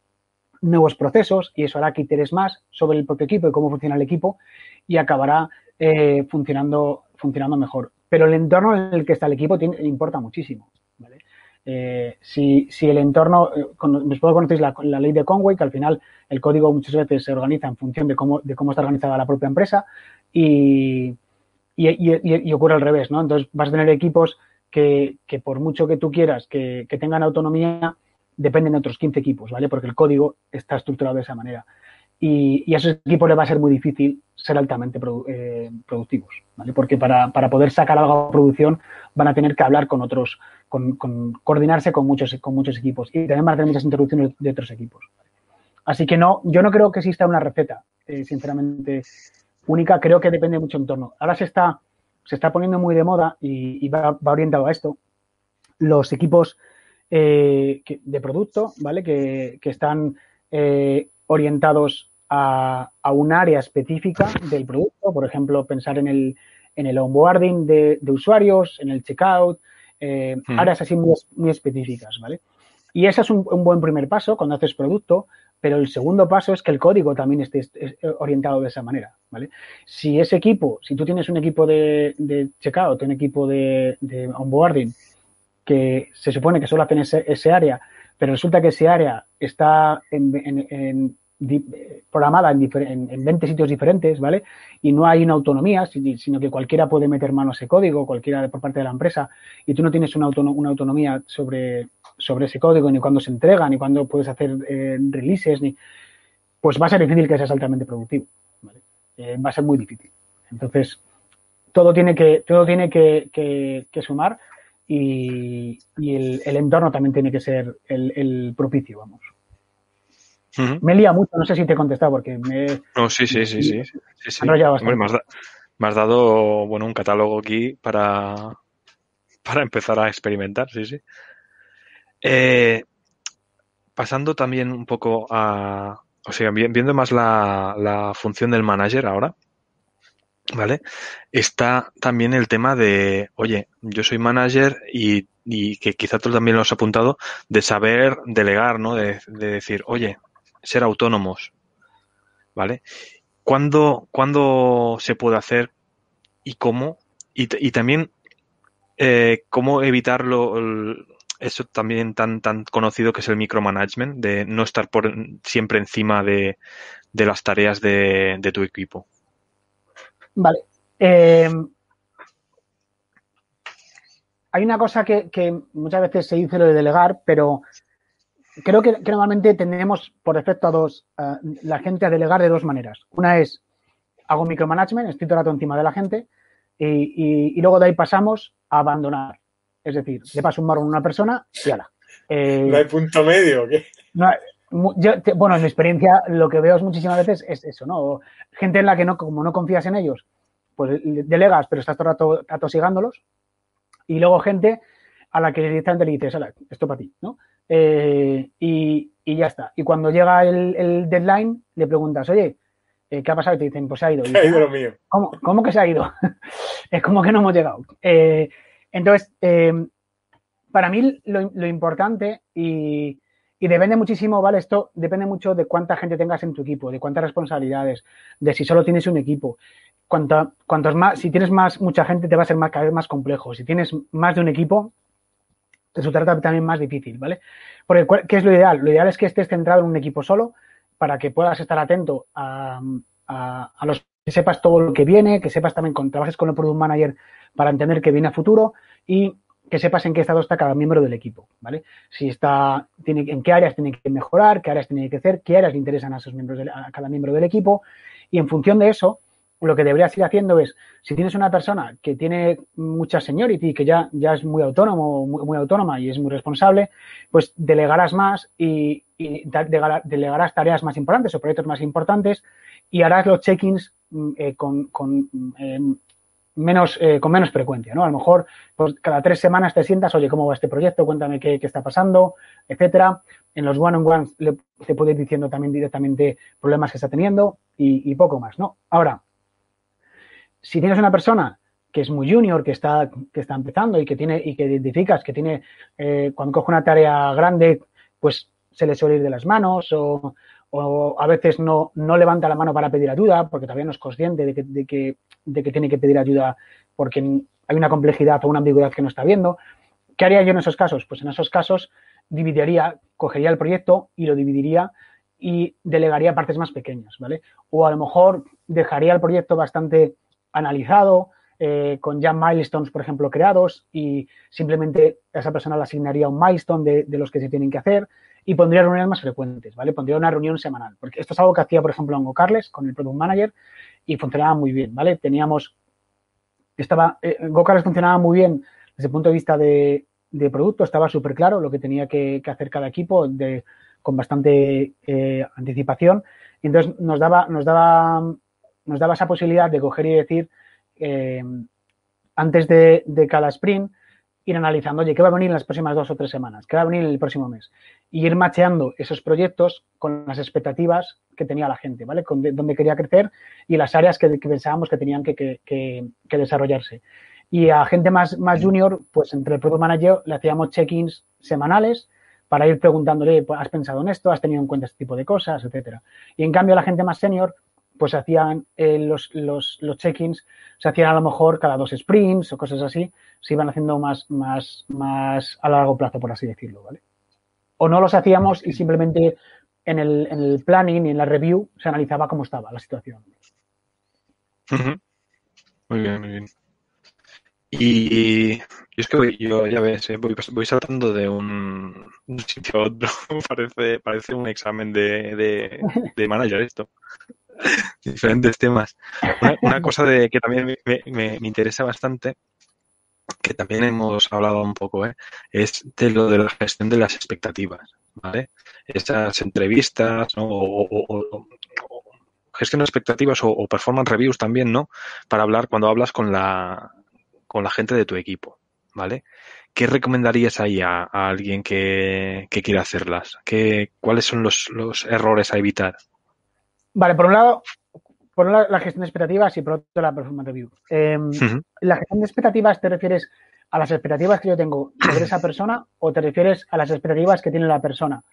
nuevos procesos y eso hará que iteres más sobre el propio equipo y cómo funciona el equipo y acabará Eh, funcionando, funcionando mejor. Pero el entorno en el que está el equipo tiene, importa muchísimo, ¿vale? Eh, si, si el entorno, eh, con, después conocéis la, la ley de Conway, que al final el código muchas veces se organiza en función de cómo, de cómo está organizada la propia empresa y, y, y, y ocurre al revés, ¿no? Entonces vas a tener equipos que, que por mucho que tú quieras que, que tengan autonomía, dependen de otros quince equipos, ¿vale? Porque el código está estructurado de esa manera. Y, y a esos equipos les va a ser muy difícil ser altamente produ eh, productivos, ¿vale? Porque para, para poder sacar algo a producción van a tener que hablar con otros, con, con coordinarse con muchos, con muchos equipos y también van a tener muchas interrupciones de otros equipos. Así que no, yo no creo que exista una receta, eh, sinceramente, única. Creo que depende de mucho entorno. Ahora se está, se está poniendo muy de moda y, y va, va orientado a esto, los equipos eh, que, de producto, ¿vale? Que, que están eh, orientados A, a un área específica del producto, por ejemplo, pensar en el, en el onboarding de, de usuarios, en el checkout, eh, mm. áreas así muy, muy específicas, ¿vale? Y ese es un, un buen primer paso cuando haces producto, pero el segundo paso es que el código también esté orientado de esa manera, ¿vale? Si ese equipo, si tú tienes un equipo de, de checkout, un equipo de, de onboarding, que se supone que solo hacen ese, ese área, pero resulta que ese área está en, en, en, programada en, en, en veinte sitios diferentes, ¿vale? Y no hay una autonomía, sino que cualquiera puede meter mano a ese código, cualquiera por parte de la empresa, y tú no tienes una, autonom una autonomía sobre, sobre ese código, ni cuándo se entrega, ni cuándo puedes hacer eh, releases, ni pues va a ser difícil que seas altamente productivo, ¿vale? Eh, va a ser muy difícil. Entonces, todo tiene que, todo tiene que, que, que sumar. Y, y el, el entorno también tiene que ser el, el propicio, vamos. Uh-huh. Me lía mucho, no sé si te he contestado porque me... No, sí, sí, sí, sí. sí, sí, sí. Hombre, me, has da, me has dado, bueno, un catálogo aquí para, para empezar a experimentar, sí, sí. Eh, pasando también un poco a... O sea, viendo más la, la función del manager ahora, ¿vale? Está también el tema de, oye, yo soy manager y, y que quizá tú también lo has apuntado, de saber delegar, ¿no? De, de decir, oye, ser autónomos, ¿vale? ¿Cuándo, ¿cuándo se puede hacer y cómo? Y, y también, eh, ¿cómo evitarlo? El, eso también tan, tan conocido que es el micromanagement, de no estar por, siempre encima de, de las tareas de, de tu equipo. Vale. Eh, hay una cosa que, que muchas veces se dice lo de delegar, pero creo que, que normalmente tenemos por defecto a dos, uh, la gente a delegar de dos maneras. Una es, hago micromanagement, estoy todo el rato encima de la gente, y, y, y luego de ahí pasamos a abandonar. Es decir, le paso un marrón a una persona y ala. Eh, ¿No hay punto medio o qué? No hay, yo, te, bueno, en mi experiencia lo que veo muchísimas veces es eso, ¿no? Gente en la que no, como no confías en ellos, pues delegas, pero estás todo el rato atosigándolos. Y luego gente a la que directamente le dices, ala, esto para ti, ¿no? Eh, y, y ya está. Y cuando llega el, el deadline, le preguntas, oye, eh, ¿qué ha pasado? Y te dicen, pues se ha ido. Se ha ido lo mío. ¿Cómo, ¿Cómo que se ha ido? Es como que no hemos llegado. Eh, entonces, eh, para mí lo, lo importante y, y depende muchísimo, ¿vale? Esto depende mucho de cuánta gente tengas en tu equipo, de cuántas responsabilidades, de si solo tienes un equipo. Cuanto, cuantos más, si tienes más, mucha gente te va a ser más, cada vez más complejo. Si tienes más de un equipo, te resultará también más difícil, ¿vale? Porque, ¿qué es lo ideal? Lo ideal es que estés centrado en un equipo solo para que puedas estar atento a, a, a los que sepas todo lo que viene, que sepas también, con, trabajes con el Product Manager para entender qué viene a futuro y que sepas en qué estado está cada miembro del equipo, ¿vale? Si está, tiene, en qué áreas tiene que mejorar, qué áreas tiene que hacer, qué áreas le interesan a, esos miembros de, a cada miembro del equipo y en función de eso, lo que deberías ir haciendo es, si tienes una persona que tiene mucha seniority, que ya, ya es muy autónomo, muy, muy autónoma y es muy responsable, pues delegarás más y, y delegarás tareas más importantes o proyectos más importantes y harás los check-ins eh, con, con, eh, menos, eh, con menos frecuencia, ¿no? A lo mejor pues, cada tres semanas te sientas, oye, ¿cómo va este proyecto? Cuéntame qué, qué está pasando, etcétera. En los one-on-ones te puede ir diciendo también directamente problemas que está teniendo y, y poco más, ¿no? Ahora, si tienes una persona que es muy junior, que está, que está empezando y que tiene y que identificas que tiene, eh, cuando coge una tarea grande, pues se le suele ir de las manos o, o a veces no, no levanta la mano para pedir ayuda porque todavía no es consciente de que, de, que, de que tiene que pedir ayuda porque hay una complejidad o una ambigüedad que no está viendo. ¿Qué haría yo en esos casos? Pues en esos casos dividiría, cogería el proyecto y lo dividiría y delegaría partes más pequeñas, ¿vale? O a lo mejor dejaría el proyecto bastante analizado, eh, con ya milestones, por ejemplo, creados y simplemente a esa persona le asignaría un milestone de, de los que se tienen que hacer y pondría reuniones más frecuentes, ¿vale? Pondría una reunión semanal, porque esto es algo que hacía, por ejemplo, en GoCarles con el Product Manager y funcionaba muy bien, ¿vale? Teníamos, estaba, eh, GoCarles funcionaba muy bien desde el punto de vista de, de producto, estaba súper claro lo que tenía que, que hacer cada equipo de, con bastante eh, anticipación y entonces nos daba, nos daba nos daba esa posibilidad de coger y decir, eh, antes de, de cada sprint, ir analizando, oye, ¿qué va a venir en las próximas dos o tres semanas? ¿Qué va a venir el próximo mes? Y ir macheando esos proyectos con las expectativas que tenía la gente, ¿vale? Con de, dónde quería crecer y las áreas que, que pensábamos que tenían que, que, que, que desarrollarse. Y a gente más, más junior, pues entre el Product Manager le hacíamos check-ins semanales para ir preguntándole, pues, ¿has pensado en esto? ¿Has tenido en cuenta este tipo de cosas? Etcétera. Y en cambio la gente más senior, pues hacían eh, los, los, los check-ins, se hacían a lo mejor cada dos sprints o cosas así, se iban haciendo más, más, más a largo plazo, por así decirlo, ¿vale? O no los hacíamos y simplemente en el, en el planning y en la review se analizaba cómo estaba la situación. Uh-huh. Muy bien, muy bien. Y, y es que voy, yo, ya ves, eh, voy, voy saltando de un, un sitio a otro. parece, parece un examen de, de, de manager esto. Diferentes temas. Una, una cosa de que también me, me, me interesa bastante, que también hemos hablado un poco, ¿eh? Es de lo de la gestión de las expectativas, ¿vale? Esas entrevistas, ¿no? o, o, o, o gestión de expectativas o, o performance reviews también, ¿no? Para hablar cuando hablas con la con la gente de tu equipo, ¿vale? ¿Qué recomendarías ahí a, a alguien que, que quiera hacerlas? ¿Qué, ¿Cuáles son los, los errores a evitar? Vale, por un lado, por un lado la gestión de expectativas y por otro la performance review. Eh, uh-huh. ¿La gestión de expectativas te refieres a las expectativas que yo tengo sobre esa persona o te refieres a las expectativas que tiene la persona?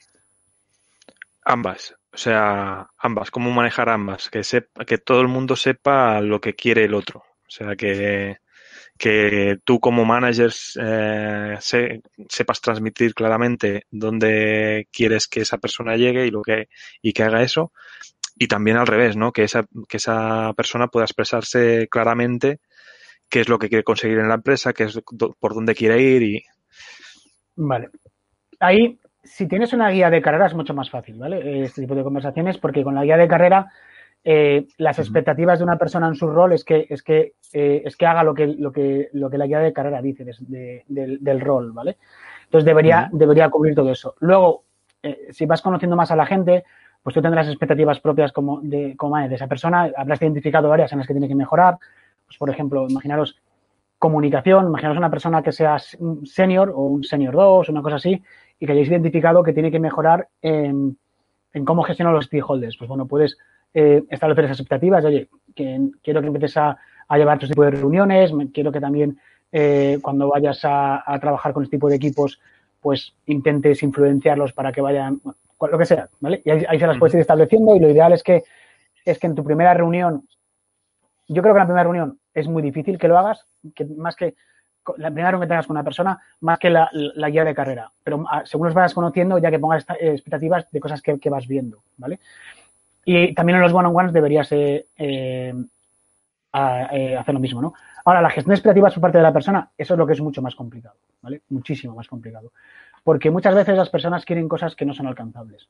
Ambas, o sea, ambas, cómo manejar ambas, que sepa, que todo el mundo sepa lo que quiere el otro, o sea, que, que tú como manager eh, se, sepas transmitir claramente dónde quieres que esa persona llegue y lo que y que haga eso, y también al revés, ¿no? Que esa que esa persona pueda expresarse claramente qué es lo que quiere conseguir en la empresa, qué es por dónde quiere ir y vale. Ahí, si tienes una guía de carrera es mucho más fácil, ¿vale? Este tipo de conversaciones, porque con la guía de carrera eh, las expectativas de una persona en su rol es que es que eh, es que haga lo que lo que lo que la guía de carrera dice de, de, de, del rol, ¿vale? Entonces debería uh-huh. debería cubrir todo eso. Luego, eh, si vas conociendo más a la gente, pues tú tendrás expectativas propias como de como de esa persona. Habrás identificado varias en las que tiene que mejorar. Pues por ejemplo, imaginaros comunicación, imaginaros una persona que sea un senior o un senior dos, una cosa así, y que hayáis identificado que tiene que mejorar en, en cómo gestionar los stakeholders. Pues bueno, puedes eh, establecer esas expectativas. Oye, que quiero que empieces a, a llevar estos tipos de reuniones, quiero que también eh, cuando vayas a, a trabajar con este tipo de equipos, pues intentes influenciarlos para que vayan, bueno, lo que sea, ¿vale? Y ahí, ahí se las puedes ir estableciendo y lo ideal es que, es que en tu primera reunión, yo creo que en la primera reunión es muy difícil que lo hagas, que más que la primera reunión que tengas con una persona, más que la, la guía de carrera. Pero según los vayas conociendo, ya que pongas expectativas de cosas que, que vas viendo, ¿vale? Y también en los one-on-ones deberías eh, eh, a, eh, hacer lo mismo, ¿no? Ahora, la gestión de expectativas por parte de la persona, eso es lo que es mucho más complicado, ¿vale? Muchísimo más complicado. Porque muchas veces las personas quieren cosas que no son alcanzables.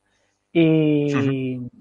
Y uh-huh.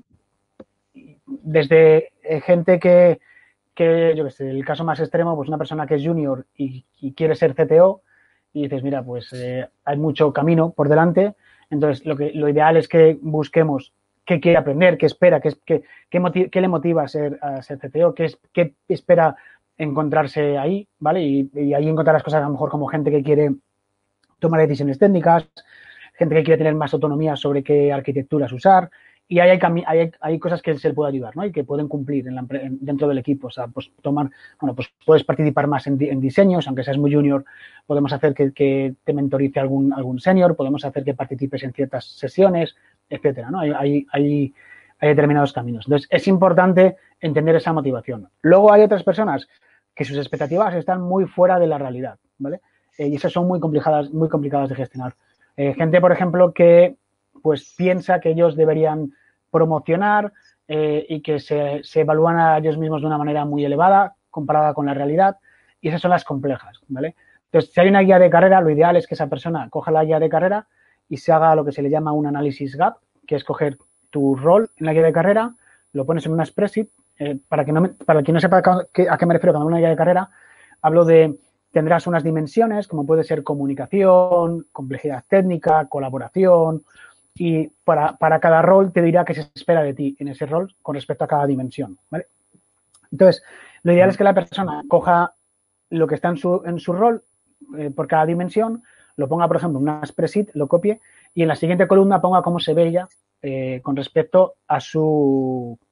desde eh, gente que que, yo qué sé, el caso más extremo, pues una persona que es junior y, y quiere ser C T O y dices, mira, pues eh, hay mucho camino por delante, entonces lo que lo ideal es que busquemos qué quiere aprender, qué espera, qué, qué, qué, motiv, qué le motiva a ser, a ser C T O, qué, es, qué espera encontrarse ahí, ¿vale? Y, y ahí encontrar las cosas a lo mejor como gente que quiere tomar decisiones técnicas, gente que quiere tener más autonomía sobre qué arquitecturas usar, y ahí hay, hay, hay cosas que se le puede ayudar, ¿no? Y que pueden cumplir en la, en, dentro del equipo. O sea, pues tomar, bueno, pues puedes participar más en, en diseños, aunque seas muy junior, podemos hacer que, que te mentorice algún, algún senior, podemos hacer que participes en ciertas sesiones, etcétera, ¿no? Hay, hay, hay, hay determinados caminos. Entonces, es importante entender esa motivación. Luego hay otras personas que sus expectativas están muy fuera de la realidad, ¿vale? Eh, y esas son muy complicadas, muy complicadas de gestionar. Eh, gente, por ejemplo, que pues piensa que ellos deberían promocionar eh, y que se, se evalúan a ellos mismos de una manera muy elevada comparada con la realidad, y esas son las complejas, ¿vale? Entonces, si hay una guía de carrera, lo ideal es que esa persona coja la guía de carrera y se haga lo que se le llama un análisis gap, que es coger tu rol en la guía de carrera, lo pones en una spreadsheet, eh, para que no me, para quien no sepa a qué, a qué me refiero con una guía de carrera, hablo de tendrás unas dimensiones como puede ser comunicación, complejidad técnica, colaboración, y para, para cada rol te dirá qué se espera de ti en ese rol con respecto a cada dimensión, ¿vale? Entonces, lo ideal es que la persona coja lo que está en su, en su rol eh, por cada dimensión, lo ponga, por ejemplo, en una spreadsheet, lo copie y en la siguiente columna ponga cómo se ve ella eh, con respecto a su,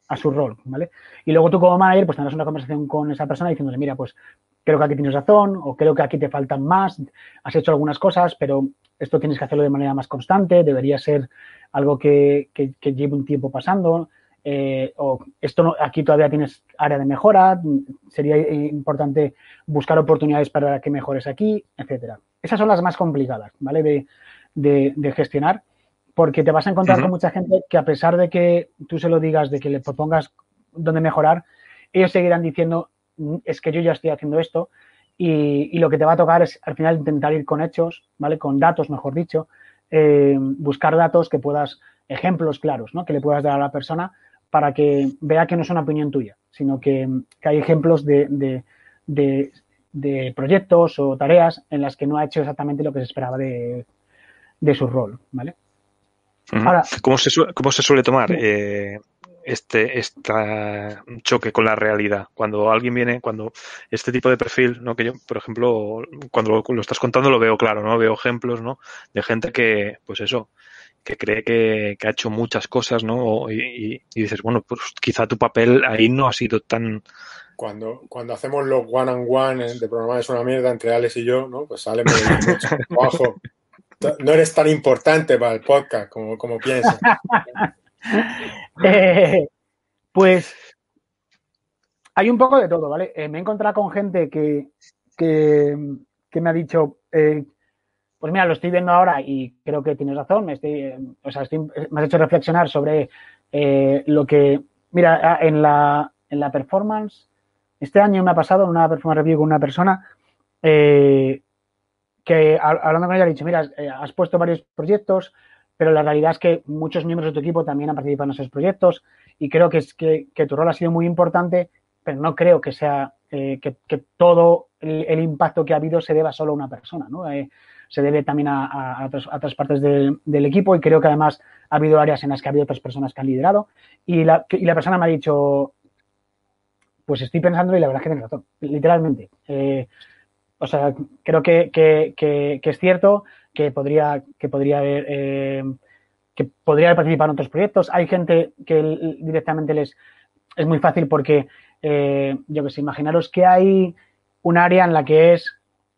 a su rol, ¿vale? Y luego tú como manager pues tendrás una conversación con esa persona diciéndole, mira, pues creo que aquí tienes razón o creo que aquí te faltan más, has hecho algunas cosas, pero esto tienes que hacerlo de manera más constante, debería ser algo que, que, que lleve un tiempo pasando, eh, o esto no, aquí todavía tienes área de mejora, sería importante buscar oportunidades para que mejores aquí, etcétera. Esas son las más complicadas, ¿vale? De, de, de gestionar, porque te vas a encontrar uh-huh. con mucha gente que a pesar de que tú se lo digas, de que le propongas dónde mejorar, ellos seguirán diciendo, es que yo ya estoy haciendo esto y, y lo que te va a tocar es al final intentar ir con hechos, ¿vale? Con datos, mejor dicho, eh, buscar datos que puedas, ejemplos claros, ¿no? Que le puedas dar a la persona para que vea que no es una opinión tuya, sino que, que hay ejemplos de, de, de, de proyectos o tareas en las que no ha hecho exactamente lo que se esperaba de, de su rol, ¿vale? Uh-huh. Ahora, ¿Cómo se, cómo se suele tomar eh, este, este choque con la realidad? Cuando alguien viene, cuando este tipo de perfil, ¿no? Que yo, por ejemplo, cuando lo, lo estás contando lo veo claro, ¿no? Veo ejemplos, ¿no? De gente que, pues eso, que cree que, que ha hecho muchas cosas, ¿no? Y, y, y dices, bueno, pues quizá tu papel ahí no ha sido tan... Cuando, cuando hacemos los one on one de programar es una mierda entre Alex y yo, ¿no? Pues sale mucho trabajo. No eres tan importante para el podcast como, como piensas. eh, pues hay un poco de todo, ¿vale? Eh, me he encontrado con gente que, que, que me ha dicho, eh, pues mira, lo estoy viendo ahora y creo que tienes razón. Me, estoy, eh, o sea, estoy, me has hecho reflexionar sobre eh, lo que... Mira, en la, en la performance, este año me ha pasado una performance review con una persona eh, que hablando con ella ha dicho, mira, has puesto varios proyectos, pero la realidad es que muchos miembros de tu equipo también han participado en esos proyectos y creo que, es, que, que tu rol ha sido muy importante, pero no creo que sea eh, que, que todo el, el impacto que ha habido se deba solo a una persona, ¿no? Eh, se debe también a, a, a, otras, a otras partes del, del equipo y creo que además ha habido áreas en las que ha habido otras personas que han liderado y la, y la persona me ha dicho, pues estoy pensando y la verdad es que tienes razón, literalmente. Eh, O sea, creo que, que, que, que es cierto que podría, que podría haber eh, que podría haber participado en otros proyectos. Hay gente que directamente les es muy fácil porque eh, yo que sé, imaginaros que hay un área en la que es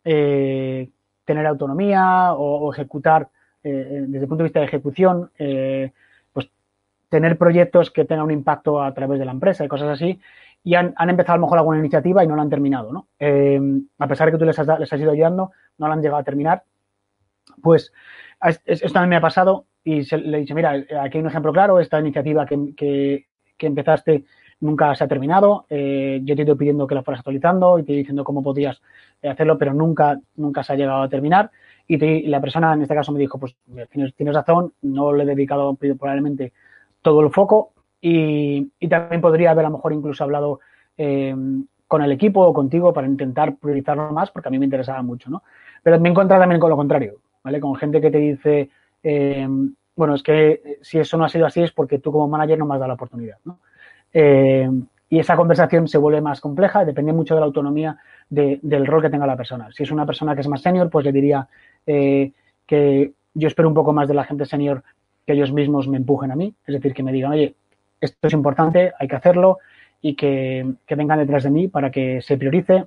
eh, tener autonomía o, o ejecutar eh, desde el punto de vista de ejecución, eh, pues tener proyectos que tengan un impacto a través de la empresa y cosas así. Y han, han empezado a lo mejor alguna iniciativa y no la han terminado, ¿no? Eh, a pesar de que tú les has, les has ido ayudando, no la han llegado a terminar. Pues esto también me ha pasado y se, le he dicho, mira, aquí hay un ejemplo claro, esta iniciativa que, que, que empezaste nunca se ha terminado, eh, yo te he ido pidiendo que la fueras actualizando y te he ido diciendo cómo podías hacerlo, pero nunca, nunca se ha llegado a terminar. Y, te, y la persona en este caso me dijo, pues tienes, tienes razón, no le he dedicado probablemente todo el foco. Y, y también podría haber a lo mejor incluso hablado eh, con el equipo o contigo para intentar priorizarlo más porque a mí me interesaba mucho, ¿no? Pero me he encontrado también con lo contrario, ¿vale? Con gente que te dice, eh, bueno, es que si eso no ha sido así es porque tú como manager no me has dado la oportunidad, ¿no? Eh, y esa conversación se vuelve más compleja, depende mucho de la autonomía de, del rol que tenga la persona. Si es una persona que es más senior, pues le diría eh, que yo espero un poco más de la gente senior que ellos mismos me empujen a mí, es decir, que me digan, oye, esto es importante, hay que hacerlo y que, que vengan detrás de mí para que se priorice.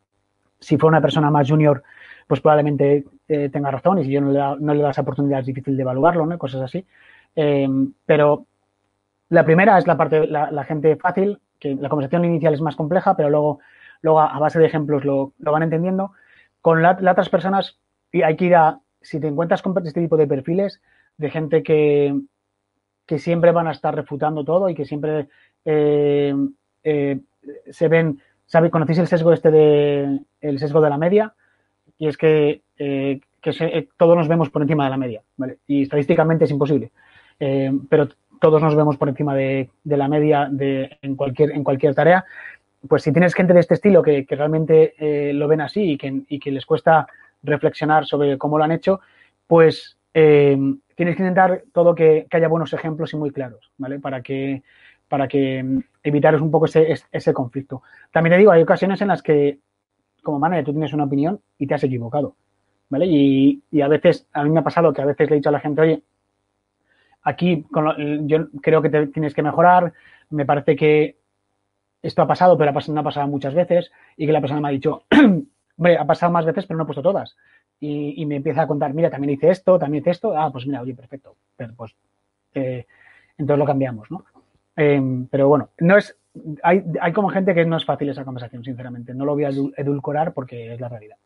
Si fuera una persona más junior, pues probablemente eh, tenga razón y si yo no le, da, no le das oportunidad es difícil de evaluarlo, ¿no? Cosas así. Eh, pero la primera es la parte, la, la gente fácil, que la conversación inicial es más compleja, pero luego, luego a, a base de ejemplos lo, lo van entendiendo. Con las la otras personas y hay que ir a, si te encuentras con este tipo de perfiles de gente que que siempre van a estar refutando todo y que siempre eh, eh, se ven, ¿sabéis? ¿Conocéis el sesgo este de el sesgo de la media? Y es que, eh, que se, eh, todos nos vemos por encima de la media, ¿vale? Y estadísticamente es imposible, eh, pero todos nos vemos por encima de, de la media de, en, cualquier, en cualquier tarea. Pues si tienes gente de este estilo que, que realmente eh, lo ven así y que, y que les cuesta reflexionar sobre cómo lo han hecho, pues eh, tienes que intentar todo que, que haya buenos ejemplos y muy claros, ¿vale? Para que, para que evitaros un poco ese, ese conflicto. También te digo, hay ocasiones en las que, como manager, tú tienes una opinión y te has equivocado, ¿vale? Y, y a veces, a mí me ha pasado que a veces le he dicho a la gente, oye, aquí con lo, yo creo que te tienes que mejorar, me parece que esto ha pasado, pero no ha pasado muchas veces, y que la persona me ha dicho, hombre, ha pasado más veces, pero no he puesto todas. Y, y me empieza a contar, mira, también hice esto, también hice esto, ah, pues mira, oye, perfecto, pero pues eh, entonces lo cambiamos, ¿no? Eh, pero bueno, no es, hay, hay como gente que no es fácil esa conversación, sinceramente, no lo voy a edulcorar porque es la realidad.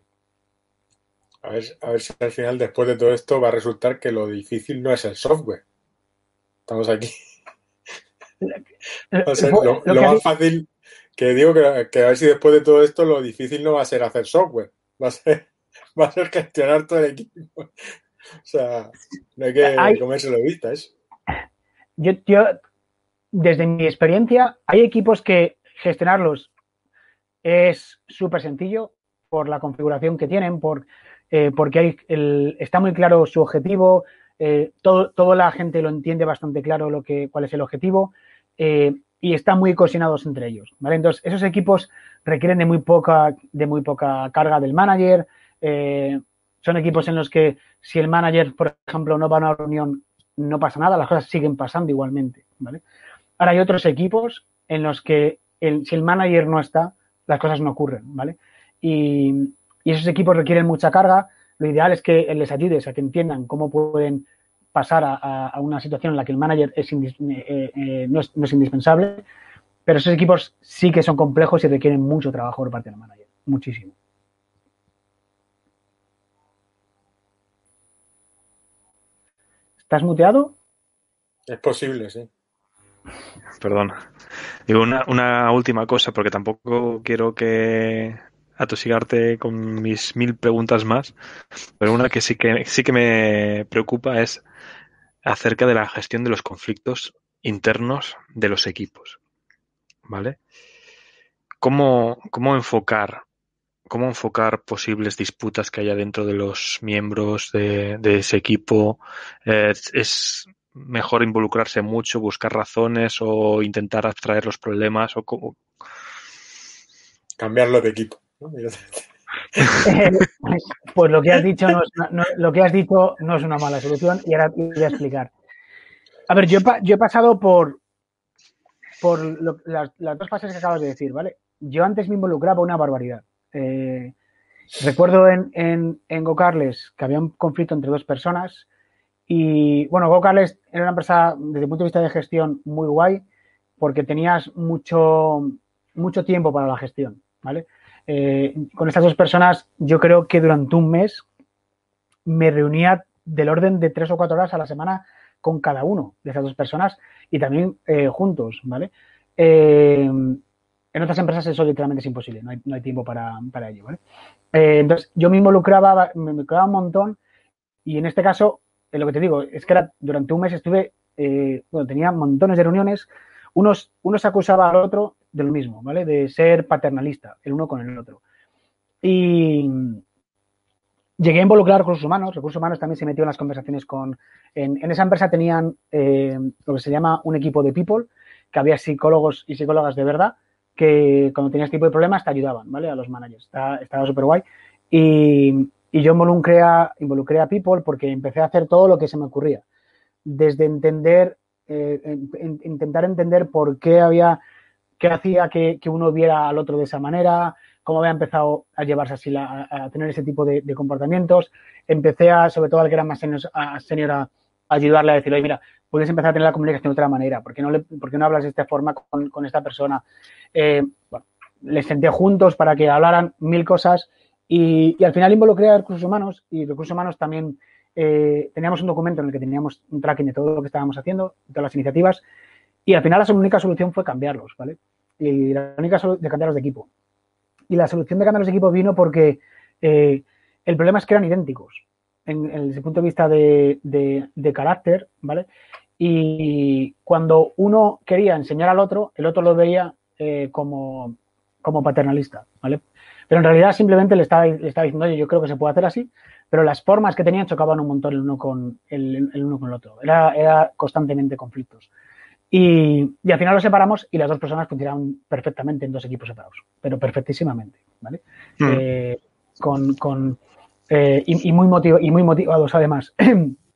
A ver, a ver si al final, después de todo esto, va a resultar que lo difícil no es el software. Estamos aquí. O sea, lo, lo, lo más dicho... fácil, que digo que, que a ver si después de todo esto lo difícil no va a ser hacer software, va a ser, va a ser gestionar todo el equipo. O sea, no hay que hay, comérselo de vista eso. Yo, yo, desde mi experiencia, hay equipos que gestionarlos es súper sencillo por la configuración que tienen, por, eh, porque hay el, está muy claro su objetivo, eh, todo, toda la gente lo entiende bastante claro lo que, cuál es el objetivo. Eh, y están muy coordinados entre ellos, ¿vale? Entonces, esos equipos requieren de muy poca, de muy poca carga del manager. Eh, son equipos en los que si el manager, por ejemplo, no va a una reunión, no pasa nada, las cosas siguen pasando igualmente, ¿vale? Ahora hay otros equipos en los que el, si el manager no está, las cosas no ocurren, ¿vale? Y, y esos equipos requieren mucha carga. Lo ideal es que les ayudes a que entiendan cómo pueden pasar a, a, a una situación en la que el manager es indis, eh, eh, no, es, no es indispensable, pero esos equipos sí que son complejos y requieren mucho trabajo por parte del manager, muchísimo. ¿Estás muteado? Es posible, sí. Perdón. Digo, una, una última cosa, porque tampoco quiero que atosigarte con mis mil preguntas más, pero una que sí que sí que me preocupa es acerca de la gestión de los conflictos internos de los equipos, ¿vale? ¿Cómo, cómo enfocar, cómo enfocar posibles disputas que haya dentro de los miembros de, de ese equipo? Eh, ¿Es mejor involucrarse mucho, buscar razones o intentar abstraer los problemas? O cómo... Cambiarlo de equipo, ¿no? Eh, pues lo que has dicho no es una, no, lo que has dicho no es una mala solución y ahora te voy a explicar. A ver, yo, yo he pasado por, por lo, las, las dos fases que acabas de decir, ¿vale? Yo antes me involucraba una barbaridad. Eh, recuerdo en, en, en GoCarles que había un conflicto entre dos personas y, bueno, GoCarles era una empresa desde el punto de vista de gestión muy guay porque tenías mucho, mucho tiempo para la gestión, ¿vale? Eh, con estas dos personas yo creo que durante un mes me reunía del orden de tres o cuatro horas a la semana con cada uno de esas dos personas y también eh, juntos, ¿vale? Eh, en otras empresas eso literalmente es imposible, no hay, no hay tiempo para, para ello, ¿vale? Eh, entonces yo me involucraba, me involucraba un montón y en este caso, eh, lo que te digo, es que era, durante un mes estuve, eh, bueno, tenía montones de reuniones, unos, uno se acusaba al otro de lo mismo, ¿vale? De ser paternalista, el uno con el otro. Y llegué a involucrar recursos humanos. Recursos humanos también se metió en las conversaciones con... En, en esa empresa tenían eh, lo que se llama un equipo de people, que había psicólogos y psicólogas de verdad, que cuando tenías este tipo de problemas te ayudaban, ¿vale? A los managers. Está, estaba súper guay. Y, y yo involucré a, involucré a people porque empecé a hacer todo lo que se me ocurría. Desde entender... Eh, en, en, intentar entender por qué había, qué hacía que, que uno viera al otro de esa manera, cómo había empezado a llevarse así, la, a, a tener ese tipo de, de comportamientos. Empecé a, sobre todo al que era más senior, a, senior a, a ayudarle a decir, oye, mira, puedes empezar a tener la comunicación de otra manera, ¿por qué no, le, por qué no hablas de esta forma con, con esta persona? Eh, bueno, les senté juntos para que hablaran mil cosas y, y al final involucré a recursos humanos y recursos humanos también. Eh, teníamos un documento en el que teníamos un tracking de todo lo que estábamos haciendo, de todas las iniciativas, y al final la única solución fue cambiarlos, ¿vale? Y la única solución de cambiarlos de equipo. Y la solución de cambiarlos de equipo vino porque eh, el problema es que eran idénticos en, en, desde el punto de vista de, de, de carácter, ¿vale? Y cuando uno quería enseñar al otro, el otro lo veía eh, como, como paternalista, ¿vale? Pero en realidad simplemente le estaba, le estaba diciendo, oye, yo creo que se puede hacer así, pero las formas que tenían chocaban un montón el uno con el, el, uno con el otro. Era, era constantemente conflictos. Y, y al final los separamos y las dos personas funcionaban perfectamente en dos equipos separados, pero perfectísimamente, ¿vale? Mm. Eh, con, con, eh, y, y, muy motiv y muy motivados además.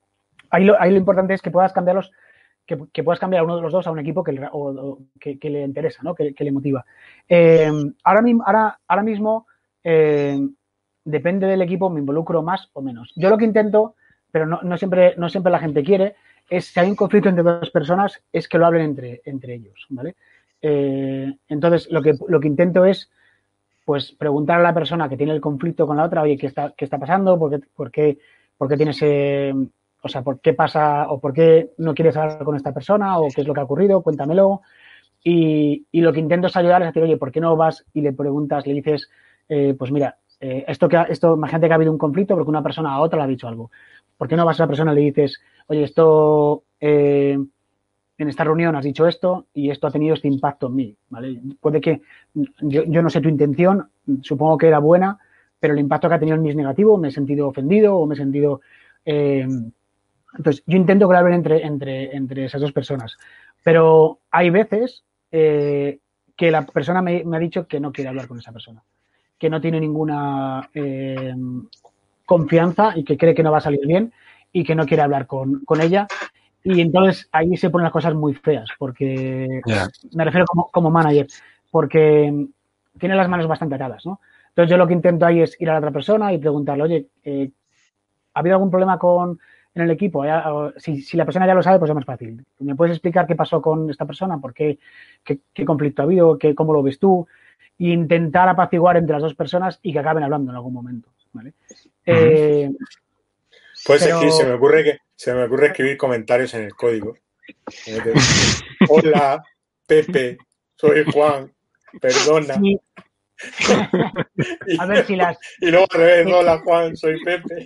ahí lo, ahí lo importante es que puedas cambiarlos, que, que puedas cambiar a uno de los dos a un equipo que, le, o, o, que, que le interesa, ¿no? Que, que le motiva. Eh, ahora, ahora, ahora mismo, eh, depende del equipo, me involucro más o menos. Yo lo que intento, pero no, no, siempre, no siempre la gente quiere, es si hay un conflicto entre dos personas, es que lo hablen entre, entre ellos, ¿vale? Eh, entonces, lo que, lo que intento es, pues, preguntar a la persona que tiene el conflicto con la otra, oye, ¿qué está, qué está pasando? ¿Por qué, por qué, por qué tienes, eh, o sea, por qué pasa o por qué no quieres hablar con esta persona o qué es lo que ha ocurrido? Cuéntamelo. Y, y lo que intento es ayudar es decir, oye, ¿por qué no vas y le preguntas, le dices, eh, pues mira, eh, esto que ha, esto, imagínate que ha habido un conflicto porque una persona a otra le ha dicho algo. ¿Por qué no vas a la persona y le dices, oye, esto, eh, en esta reunión has dicho esto y esto ha tenido este impacto en mí, ¿vale? Puede que, yo, yo no sé tu intención, supongo que era buena, pero el impacto que ha tenido en mí es negativo, me he sentido ofendido o me he sentido... Eh, entonces, yo intento que lo hablen entre, entre, entre esas dos personas, pero hay veces eh, que la persona me, me ha dicho que no quiere hablar con esa persona, que no tiene ninguna eh, confianza y que cree que no va a salir bien y que no quiere hablar con, con ella. Y entonces ahí se ponen las cosas muy feas, porque yeah. me refiero como, como manager, porque tiene las manos bastante atadas, ¿no? Entonces yo lo que intento ahí es ir a la otra persona y preguntarle, oye, eh, ¿ha habido algún problema con en el equipo? Si, si la persona ya lo sabe, pues es más fácil. ¿Me puedes explicar qué pasó con esta persona? ¿Por qué? ¿Qué, qué conflicto ha habido? ¿Qué, ¿Cómo lo ves tú? E intentar apaciguar entre las dos personas y que acaben hablando en algún momento, ¿vale? Uh-huh. Eh, Puedes pero... escribir, se me ocurre que se me ocurre escribir comentarios en el código. Hola, Pepe, soy Juan, perdona. Sí. A ver si las... Y luego al revés, hola Juan, soy Pepe.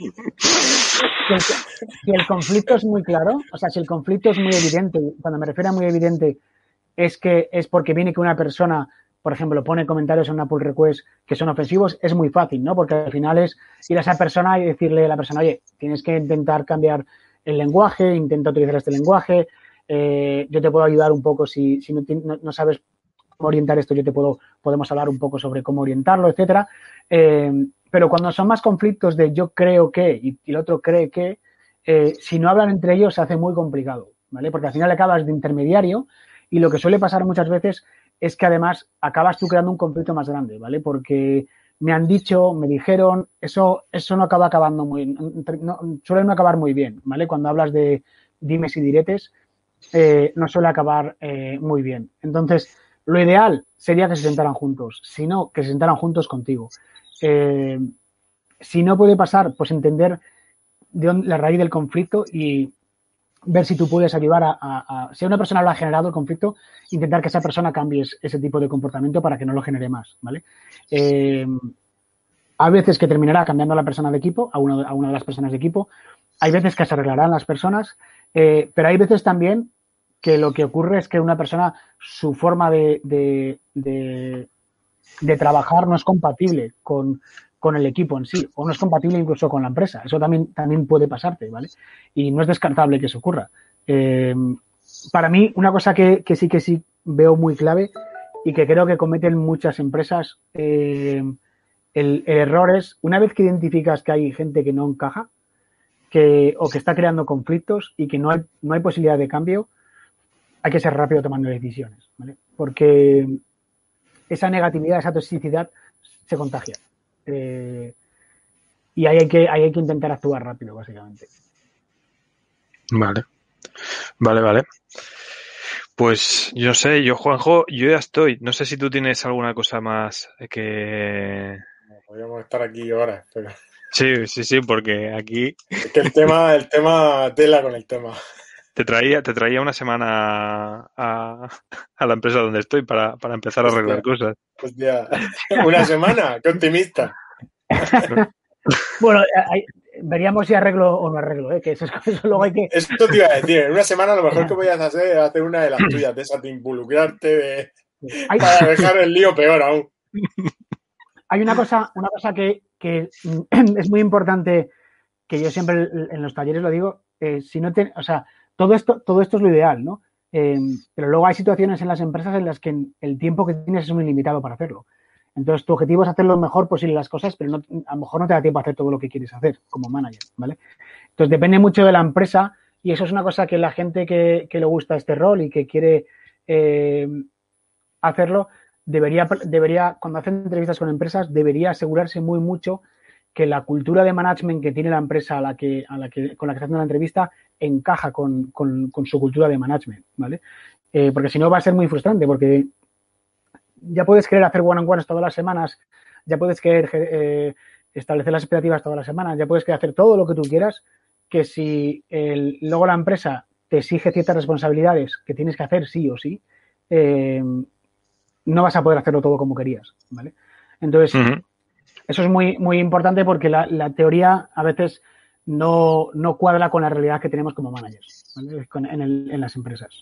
Si el, si el conflicto es muy claro, o sea, si el conflicto es muy evidente, cuando me refiero a muy evidente, es que es porque viene que una persona, por ejemplo, pone comentarios en una pull request que son ofensivos, es muy fácil, ¿no? Porque al final es ir a esa persona y decirle a la persona, oye, tienes que intentar cambiar el lenguaje, intenta utilizar este lenguaje, eh, yo te puedo ayudar un poco si, si no, no, no sabes cómo orientar esto, yo te puedo, podemos hablar un poco sobre cómo orientarlo, etcétera. Eh, pero cuando son más conflictos de yo creo que y, y el otro cree que, eh, si no hablan entre ellos se hace muy complicado, ¿vale? Porque al final acabas de intermediario y lo que suele pasar muchas veces es que además acabas tú creando un conflicto más grande, ¿vale? Porque me han dicho, me dijeron, eso, eso no acaba acabando muy, no, suele no acabar muy bien, ¿vale? Cuando hablas de dimes y diretes, eh, no suele acabar eh, muy bien. Entonces, lo ideal sería que se sentaran juntos, si no, que se sentaran juntos contigo. Eh, si no puede pasar, pues entender de dónde, la raíz del conflicto y ver si tú puedes ayudar a, a, a, si una persona lo ha generado el conflicto, intentar que esa persona cambie ese tipo de comportamiento para que no lo genere más, ¿vale? Eh, hay veces que terminará cambiando a la persona de equipo, a una, a una de las personas de equipo, hay veces que se arreglarán las personas, eh, pero hay veces también que lo que ocurre es que una persona, su forma de, de, de, de trabajar no es compatible con, con el equipo en sí, o no es compatible incluso con la empresa. Eso también, también puede pasarte, ¿vale? Y no es descartable que eso ocurra. Eh, para mí, una cosa que, que sí que sí veo muy clave y que creo que cometen muchas empresas, eh, el, el error es, una vez que identificas que hay gente que no encaja, que, o que está creando conflictos y que no hay, no hay posibilidad de cambio, hay que ser rápido tomando decisiones, ¿vale? Porque esa negatividad, esa toxicidad se contagia. Eh, y ahí hay, que, ahí hay que intentar actuar rápido, básicamente. Vale. Vale, vale. Pues yo sé, yo, Juanjo, yo ya estoy. No sé si tú tienes alguna cosa más que... Podríamos estar aquí horas, pero... Sí, sí, sí, porque aquí... Es que el tema, el tema, tela con el tema. Te traía, te traía una semana a, a la empresa donde estoy para, para empezar a arreglar hostia, cosas. Hostia. ¿Una semana? ¡Qué optimista! Bueno, hay, veríamos si arreglo o no arreglo, ¿eh? Que eso, eso luego hay que... Esto te iba a decir, en una semana lo mejor que podías hacer es hacer una de las tuyas, de esas de involucrarte, de... Hay... para dejar el lío peor aún. Hay una cosa, una cosa que, que es muy importante, que yo siempre en los talleres lo digo, eh, si no te, o sea, todo esto, todo esto es lo ideal, ¿no? Eh, pero luego hay situaciones en las empresas en las que el tiempo que tienes es muy limitado para hacerlo. Entonces, tu objetivo es hacer lo mejor posible las cosas, pero no, a lo mejor no te da tiempo a hacer todo lo que quieres hacer como manager, ¿vale? Entonces, depende mucho de la empresa Y eso es una cosa que la gente que, que le gusta este rol y que quiere eh, hacerlo, debería, debería, cuando hacen entrevistas con empresas, debería asegurarse muy mucho que la cultura de management que tiene la empresa a la que, a la que, con la que está haciendo la entrevista encaja con, con, con su cultura de management, ¿vale? Eh, porque si no va a ser muy frustrante, porque ya puedes querer hacer one-on-ones todas las semanas, ya puedes querer eh, establecer las expectativas todas las semanas, ya puedes querer hacer todo lo que tú quieras, que si el, luego la empresa te exige ciertas responsabilidades que tienes que hacer sí o sí, eh, no vas a poder hacerlo todo como querías, ¿vale? Entonces, uh-huh. eso es muy, muy importante porque la, la teoría a veces no, no cuadra con la realidad que tenemos como managers, ¿vale? Con, en, el, en las empresas.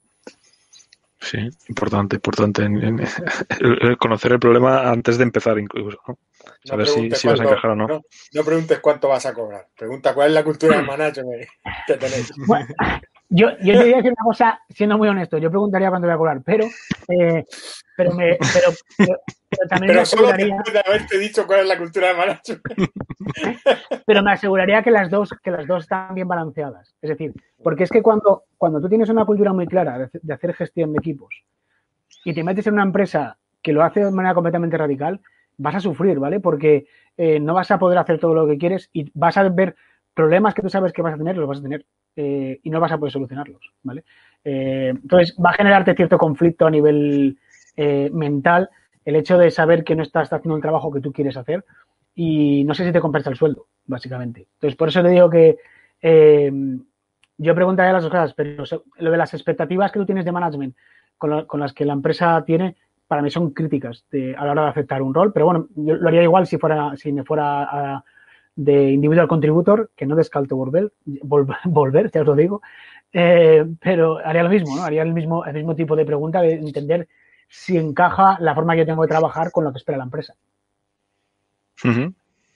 Sí, importante, importante en, en, el, el conocer el problema antes de empezar incluso, ¿no? Saber no si, si vas a encajar o no. no. No preguntes cuánto vas a cobrar, pregunta cuál es la cultura de management que tenéis. Bueno, yo, yo te diría que una cosa, siendo muy honesto, yo preguntaría cuánto voy a cobrar, pero eh, pero me pero, pero, pero también pero me aseguraría solo después de haberte dicho cuál es la cultura de management. Pero me aseguraría que las dos que las dos están bien balanceadas. Es decir, porque es que cuando, cuando tú tienes una cultura muy clara de, de hacer gestión de equipos y te metes en una empresa que lo hace de manera completamente radical, vas a sufrir, ¿vale? Porque eh, no vas a poder hacer todo lo que quieres y vas a ver problemas que tú sabes que vas a tener, los vas a tener eh, y no vas a poder solucionarlos, ¿vale? Eh, entonces, va a generarte cierto conflicto a nivel eh, mental el hecho de saber que no estás haciendo el trabajo que tú quieres hacer y no sé si te compensa el sueldo, básicamente. Entonces, por eso le digo que eh, yo preguntaría las dos cosas, pero lo de las expectativas que tú tienes de management con, lo, con las que la empresa tiene, para mí son críticas de, a la hora de aceptar un rol, pero bueno, yo lo haría igual si fuera si me fuera a, de individual contributor, que no descarto volver, volver, volver ya os lo digo, eh, pero haría lo mismo, ¿no? Haría el mismo, el mismo tipo de pregunta de entender si encaja la forma que yo tengo de trabajar con lo que espera la empresa. Uh-huh.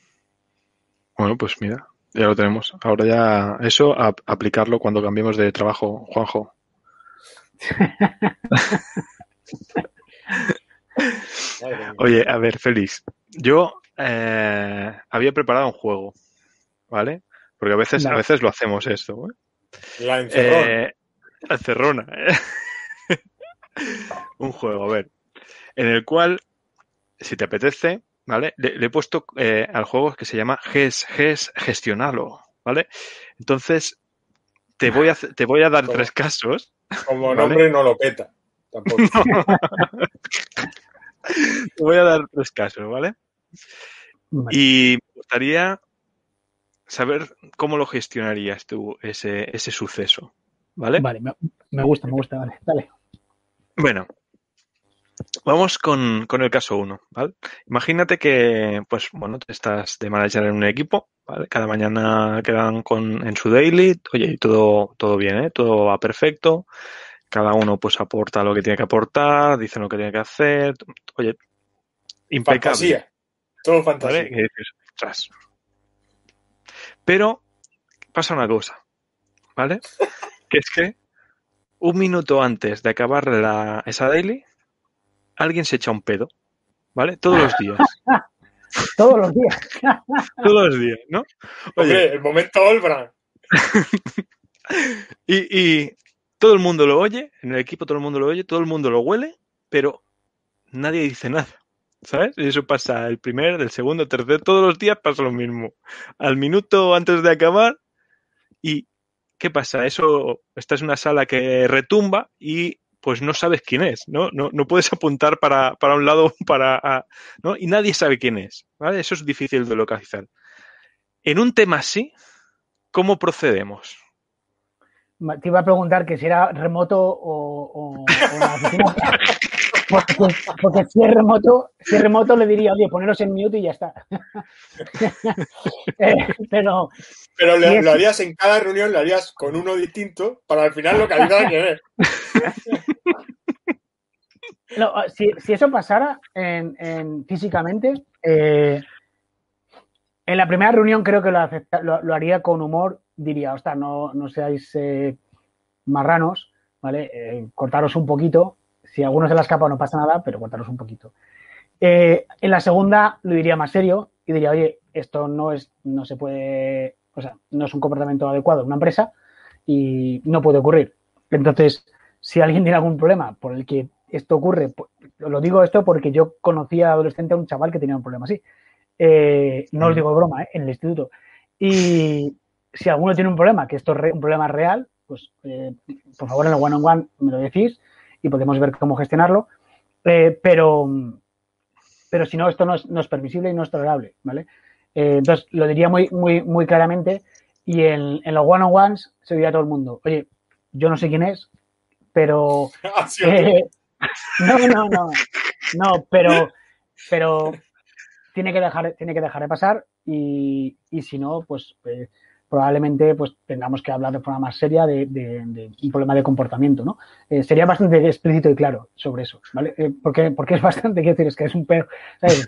Bueno, pues mira, ya lo tenemos. Ahora ya eso, a aplicarlo cuando cambiemos de trabajo, Juanjo. Oye, a ver, Félix, yo eh, había preparado un juego, ¿vale? Porque a veces, no. a veces lo hacemos esto, ¿eh? La encerrona. Eh, la encerrona. ¿eh? Un juego, a ver, en el cual, si te apetece, ¿vale? Le, le he puesto eh, al juego que se llama Ges, Ges Gestionalo, ¿vale? Entonces, te voy a, te voy a dar como, tres casos. Como ¿vale? nombre no lo peta, tampoco. No. Te voy a dar tres casos, ¿vale? Vale. Y me gustaría saber cómo lo gestionarías tú, ese, ese suceso, ¿vale? Vale, me, me gusta, me gusta, vale, dale. Bueno, vamos con, con el caso uno, ¿vale? Imagínate que, pues, bueno, estás de manager en un equipo, ¿vale? Cada mañana quedan con, en su daily, oye, todo, todo bien, ¿eh? Todo va perfecto, cada uno, pues, aporta lo que tiene que aportar, dice lo que tiene que hacer, oye, impecable. Fantasía, todo fantasía. ¿Vale? Y dices, ostras. Pero pasa una cosa, ¿vale? Que es que un minuto antes de acabar la, esa daily, alguien se echa un pedo, ¿vale? Todos los días. Todos los días. Todos los días, ¿no? Oye, Hombre, el momento Olbran. y, y todo el mundo lo oye, en el equipo todo el mundo lo oye, todo el mundo lo huele, pero nadie dice nada. ¿Sabes? Y eso pasa el primer, el segundo, el tercer, todos los días pasa lo mismo. Al minuto antes de acabar, ¿y qué pasa? Eso, estás en una sala que retumba y pues no sabes quién es, ¿no? No, no puedes apuntar para, para un lado, para, ¿no? Y nadie sabe quién es, ¿vale? Eso es difícil de localizar. En un tema así, ¿cómo procedemos? Te iba a preguntar que si era remoto o, o, o la oficina. Porque, porque si es remoto, si es remoto le diría, oye, poneros en mute y ya está. eh, pero pero le, es... lo harías en cada reunión, lo harías con uno distinto para al final localizar quién es. No, si, si eso pasara en, en, físicamente, eh, en la primera reunión creo que lo, acepta, lo, lo haría con humor, diría, ostras, no, no seáis eh, marranos, ¿vale? Eh, cortaros un poquito. Si a alguno se le escapa no pasa nada, pero cortaros un poquito. Eh, en la segunda lo diría más serio y diría, oye, esto no es, no se puede, o sea, no es un comportamiento adecuado en una empresa y no puede ocurrir. Entonces, si alguien tiene algún problema por el que esto ocurre, pues, lo digo esto porque yo conocía adolescente a un chaval que tenía un problema así. Eh, no os digo broma, ¿eh? En el instituto. Y si alguno tiene un problema, que esto es un problema real, pues eh, por favor en el one-on-one me lo decís y podemos ver cómo gestionarlo. Eh, pero, pero si no, esto no es, no es permisible y no es tolerable, ¿vale? Eh, entonces, lo diría muy, muy, muy claramente y en, en los one-on-ones se diría a todo el mundo, oye, yo no sé quién es, pero... Eh, no, no, no, no, pero, pero tiene que dejar, tiene que dejar de pasar y, y si no, pues eh, probablemente pues tengamos que hablar de forma más seria de, de, de un problema de comportamiento, ¿no? Eh, sería bastante explícito y claro sobre eso, ¿vale? Eh, porque, porque es bastante, quiero decir, es que es un perro, ¿sabes?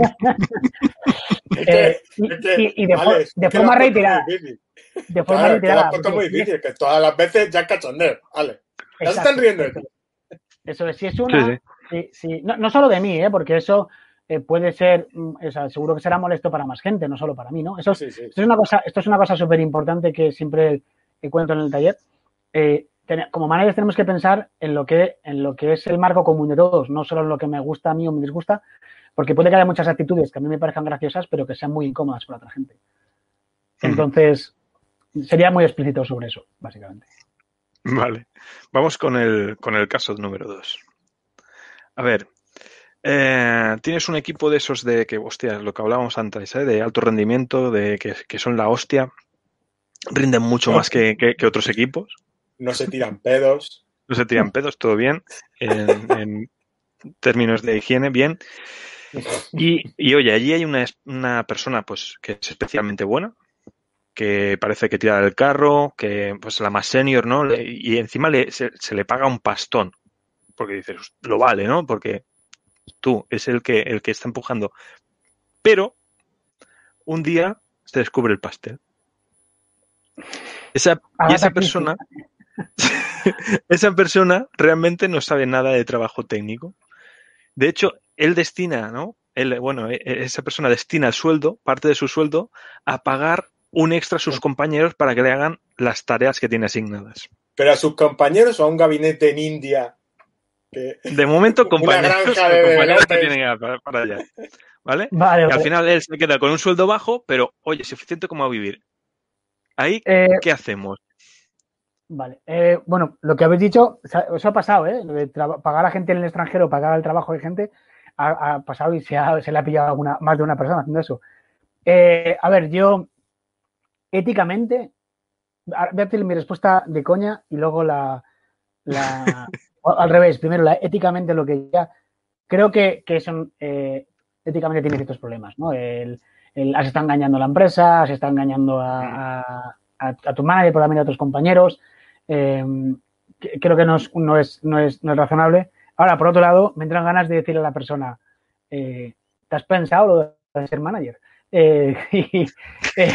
eh, y, es que, y, y de, vale, de es que forma reiterada. De forma claro, reiterada. Es que puesto muy difícil, que todas las veces ya es cachondeo, vale. Ya Exacto, se están riendo de eso, ti. eso es, si es una, Sí, sí. sí, sí, no, no solo de mí, ¿eh? Porque eso eh, puede ser, o sea, seguro que será molesto para más gente, no solo para mí, ¿no? Eso es, Sí, sí. Esto es una cosa, esto es una cosa súper importante que siempre cuento en el taller. Eh, ten, como managers tenemos que pensar en lo que, en lo que es el marco común de todos, no solo en lo que me gusta a mí o me disgusta, porque puede que haya muchas actitudes que a mí me parezcan graciosas, pero que sean muy incómodas para otra gente. Entonces, sería muy explícito sobre eso, básicamente. Vale. Vamos con el, con el caso número dos. A ver, eh, tienes un equipo de esos de que, hostia, lo que hablábamos antes, ¿eh? De alto rendimiento, de que, que son la hostia, rinden mucho más que, que, que otros equipos. No se tiran pedos. No se tiran pedos, todo bien, en, en términos de higiene, bien. Y, y oye, allí hay una, una persona pues que es especialmente buena, que parece que tira del carro, que pues la más senior, ¿no? Le, y encima le, se, se le paga un pastón, porque dices, lo vale, ¿no? Porque tú es el que, el que está empujando. Pero un día se descubre el pastel. Esa, y esa persona, esa persona realmente no sabe nada de trabajo técnico. De hecho, él destina, ¿no? Él, bueno, esa persona destina el sueldo, parte de su sueldo, a pagar un extra a sus compañeros para que le hagan las tareas que tiene asignadas. Pero a sus compañeros o a un gabinete en India. Que... De momento, compañeros, una granja de compañeros que tienen que ir para, para allá. ¿Vale? Vale, y al vale. final él se queda con un sueldo bajo, pero oye, suficiente como a vivir. Ahí, eh, ¿qué hacemos? Vale. Eh, bueno, lo que habéis dicho, eso ha pasado, ¿eh? Lo de pagar a gente en el extranjero, pagar el trabajo de gente, ha, ha pasado y se, ha, se le ha pillado alguna, más de una persona haciendo eso. Eh, a ver, yo, éticamente, voy a decir mi respuesta de coña y luego la, la al revés. Primero, la, éticamente lo que ya creo que, que son, eh, éticamente tiene ciertos problemas, ¿no? El, el, se está engañando a la empresa, se está engañando a, a, a, a tu manager, pero también a otros compañeros. Eh, creo que no es, no, es, no, es, no es razonable. Ahora, por otro lado, me entran ganas de decirle a la persona, eh, ¿te has pensado lo de ser manager? Eh, y, eh,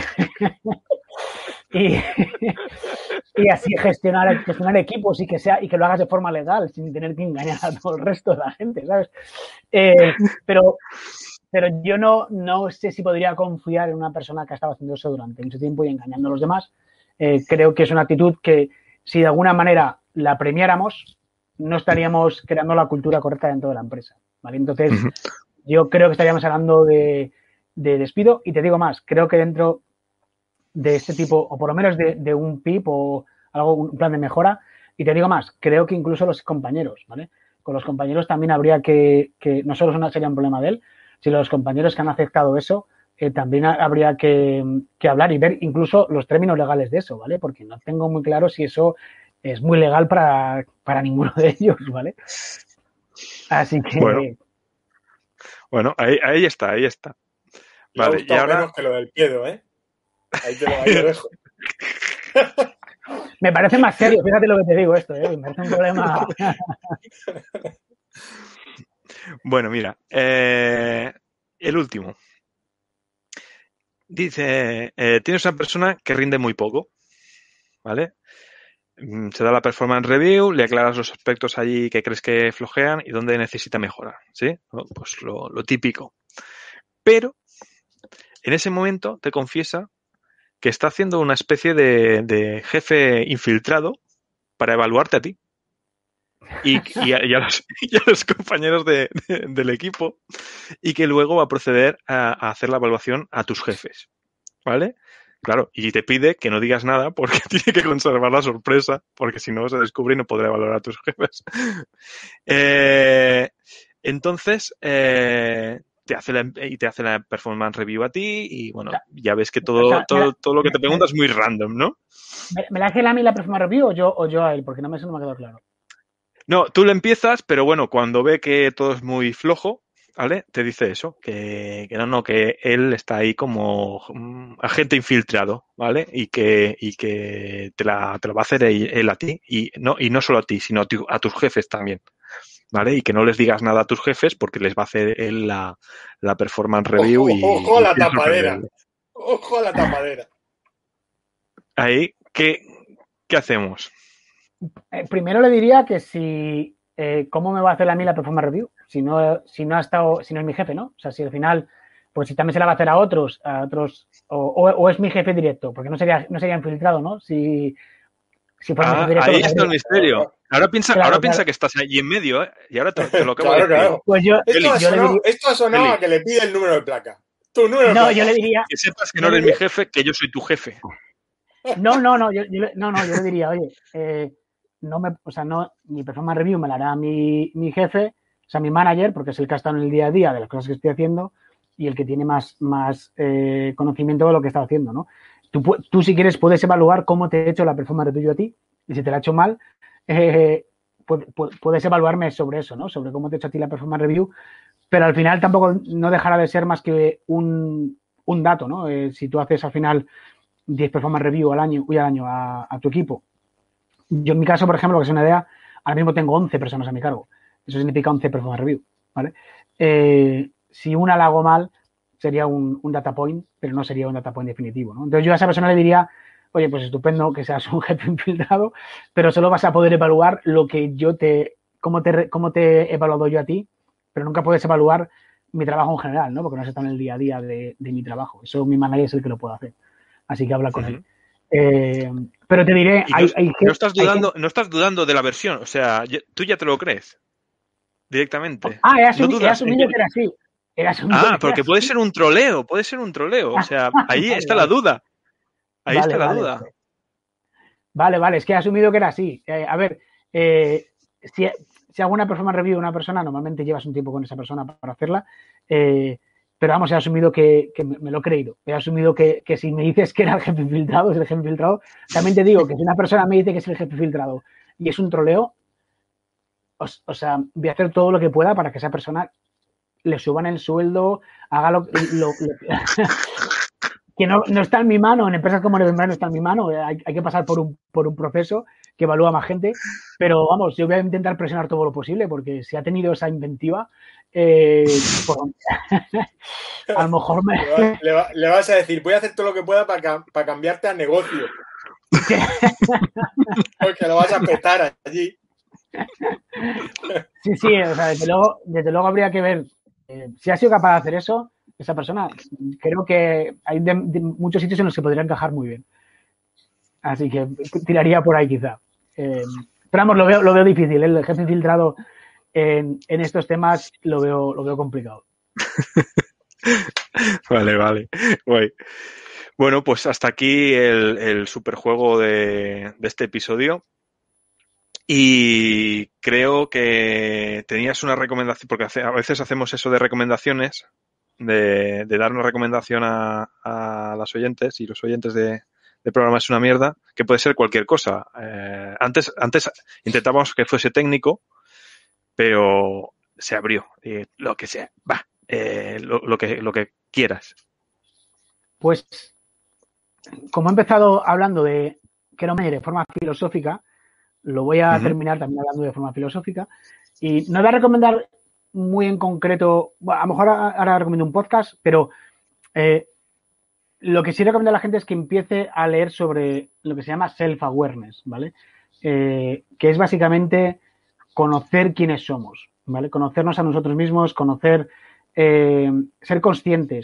y, y, así gestionar, gestionar equipos y que sea y que lo hagas de forma legal sin tener que engañar a todo el resto de la gente, ¿sabes? Eh, pero, pero yo no, no sé si podría confiar en una persona que ha estado haciendo eso durante mucho tiempo y engañando a los demás. Eh, creo que es una actitud que si de alguna manera la premiáramos, no estaríamos creando la cultura correcta dentro de la empresa, ¿vale? Entonces, yo creo que estaríamos hablando de, de despido y te digo más, creo que dentro de este tipo, o por lo menos de, de un P I P o algo, un plan de mejora, y te digo más, creo que incluso los compañeros, ¿vale? Con los compañeros también habría que, que no solo sería un problema de él, sino los compañeros que han aceptado eso, eh, también habría que, que hablar y ver incluso los términos legales de eso, ¿vale? Porque no tengo muy claro si eso es muy legal para, para ninguno de ellos, ¿vale? Así que... Bueno, bueno ahí, ahí está, ahí está. Me vale, ha gustado y ahora... menos que lo del piedo, ¿eh? Ahí te lo, ahí lo dejo. Me parece más serio, fíjate lo que te digo esto, ¿eh? Me parece un problema... Bueno, mira, eh, el último. Dice, eh, tienes una persona que rinde muy poco, ¿vale? Se da la performance review, le aclaras los aspectos allí que crees que flojean y dónde necesita mejorar, ¿sí? Pues lo, lo típico. Pero, en ese momento te confiesa que está haciendo una especie de, de jefe infiltrado para evaluarte a ti. Y, y, a, y, a los, y a los compañeros de, de, del equipo, y que luego va a proceder a, a hacer la evaluación a tus jefes, ¿vale? Claro, y te pide que no digas nada porque tiene que conservar la sorpresa, porque si no se descubre y no podrá evaluar a tus jefes. eh, entonces, eh, te hace la, y te hace la performance review a ti y, bueno, ya ves que todo, o sea, todo, la, todo lo que te pregunta es muy random, ¿no? ¿Me, me la hace a mí la performance review o yo, o yo a él? Porque no me, eso no me ha quedado claro. No, tú lo empiezas, pero bueno, cuando ve que todo es muy flojo, ¿vale? Te dice eso, que, que no, no, que él está ahí como um, agente infiltrado, ¿vale? Y que, y que te, la, te lo va a hacer él, él a ti, y no, y no solo a ti, sino a, tu, a tus jefes también, ¿vale? Y que no les digas nada a tus jefes porque les va a hacer él la, la performance review. Ojo, y, ojo a y la tapadera, ojo a la tapadera. Ahí, ¿qué, qué hacemos? Eh, primero le diría que si, eh, ¿cómo me va a hacer a mí la performance review? Si no, si no ha estado, si no es mi jefe, ¿no? O sea, si al final, pues si también se la va a hacer a otros, a otros, o, o, o es mi jefe directo, porque no sería, no sería infiltrado, ¿no? Si, si fuera ah, mi jefe directo. Ahí está el misterio. Ahora piensa, claro, ahora claro. piensa que estás allí en medio, ¿eh? Y ahora te, te lo acabo claro, de decir. Claro. Pues yo, esto, ha yo sonado, diría, esto ha sonado Eli, a que le pide el número de placa. Tu número de no, placa. yo le diría. Que sepas que no eres diría, mi jefe, que yo soy tu jefe. No, no, no, yo, yo, no, no, yo le diría, oye, eh, no me, o sea, no, mi performance review me la hará mi, mi jefe, o sea, mi manager, porque es el que ha estado en el día a día de las cosas que estoy haciendo y el que tiene más, más eh, conocimiento de lo que está haciendo, ¿no? Tú, tú, si quieres, puedes evaluar cómo te he hecho la performance review a ti, y si te la he hecho mal, eh, puedes evaluarme sobre eso, ¿no? Sobre cómo te he hecho a ti la performance review, pero al final tampoco no dejará de ser más que un, un dato, ¿no? Eh, si tú haces al final diez performance review al año, al año a, a tu equipo. Yo en mi caso, por ejemplo, que es una idea, ahora mismo tengo once personas a mi cargo. Eso significa once performance review, ¿vale? Eh, si una la hago mal, sería un, un data point, pero no sería un data point definitivo, ¿no? Entonces yo a esa persona le diría, oye, pues estupendo que seas un jefe infiltrado, pero solo vas a poder evaluar lo que yo te, cómo te, cómo te he evaluado yo a ti, pero nunca puedes evaluar mi trabajo en general, ¿no? Porque no está en el día a día de, de mi trabajo. Eso mi manager es el que lo puede hacer. Así que habla con uh-huh. él. Eh, pero te diré, no, hay, hay, no, estás dudando, hay... no estás dudando de la versión, o sea, tú ya te lo crees directamente. Ah, he, asumi no he asumido que era así. He asumido ah, que porque era puede así. ser un troleo, puede ser un troleo, o sea, ahí vale, está vale. la duda. Ahí vale, está la vale, duda. Vale. vale, vale, es que he asumido que era así. Eh, a ver, eh, si, si hago una performance review de una persona, normalmente llevas un tiempo con esa persona para hacerla, eh, pero vamos, he asumido que, que me, me lo he creído. He asumido que, que si me dices que era el jefe infiltrado, es el jefe infiltrado. También te digo que si una persona me dice que es el jefe infiltrado y es un troleo, o, o sea, voy a hacer todo lo que pueda para que esa persona le suban el sueldo, haga lo, lo, lo que no, no está en mi mano, en empresas como Nevenbrand no está en mi mano, hay, hay que pasar por un, por un proceso que evalúa más gente, pero vamos, yo voy a intentar presionar todo lo posible porque si ha tenido esa inventiva, eh, por, a lo mejor me... Le, va, le, va, le, vas a decir, voy a hacer todo lo que pueda para, para cambiarte a negocio. Porque lo vas a petar allí. Sí, sí, o sea, desde luego, desde luego habría que ver eh, si ha sido capaz de hacer eso, esa persona. Creo que hay de, de muchos sitios en los que podría encajar muy bien. Así que tiraría por ahí quizá. Eh, pero vamos, lo veo, lo veo difícil. ¿eh? El jefe infiltrado en, en estos temas lo veo, lo veo complicado. Vale, vale. Guay. Bueno, pues hasta aquí el, el superjuego de, de este episodio. Y creo que tenías una recomendación, porque a veces hacemos eso de recomendaciones, de, de dar una recomendación a, a las oyentes, y los oyentes de, de programa es una mierda, que puede ser cualquier cosa. Eh, antes, antes intentábamos que fuese técnico, pero se abrió. Eh, lo que sea, va, eh, lo, lo, que, lo que quieras. Pues, como he empezado hablando de que no me de forma filosófica, lo voy a uh-huh. terminar también hablando de forma filosófica. Y no voy a recomendar muy en concreto, bueno, a lo mejor ahora recomiendo un podcast, pero eh, lo que sí recomiendo a la gente es que empiece a leer sobre lo que se llama self-awareness, ¿vale? Eh, que es básicamente conocer quiénes somos, ¿vale? Conocernos a nosotros mismos, conocer, eh, ser conscientes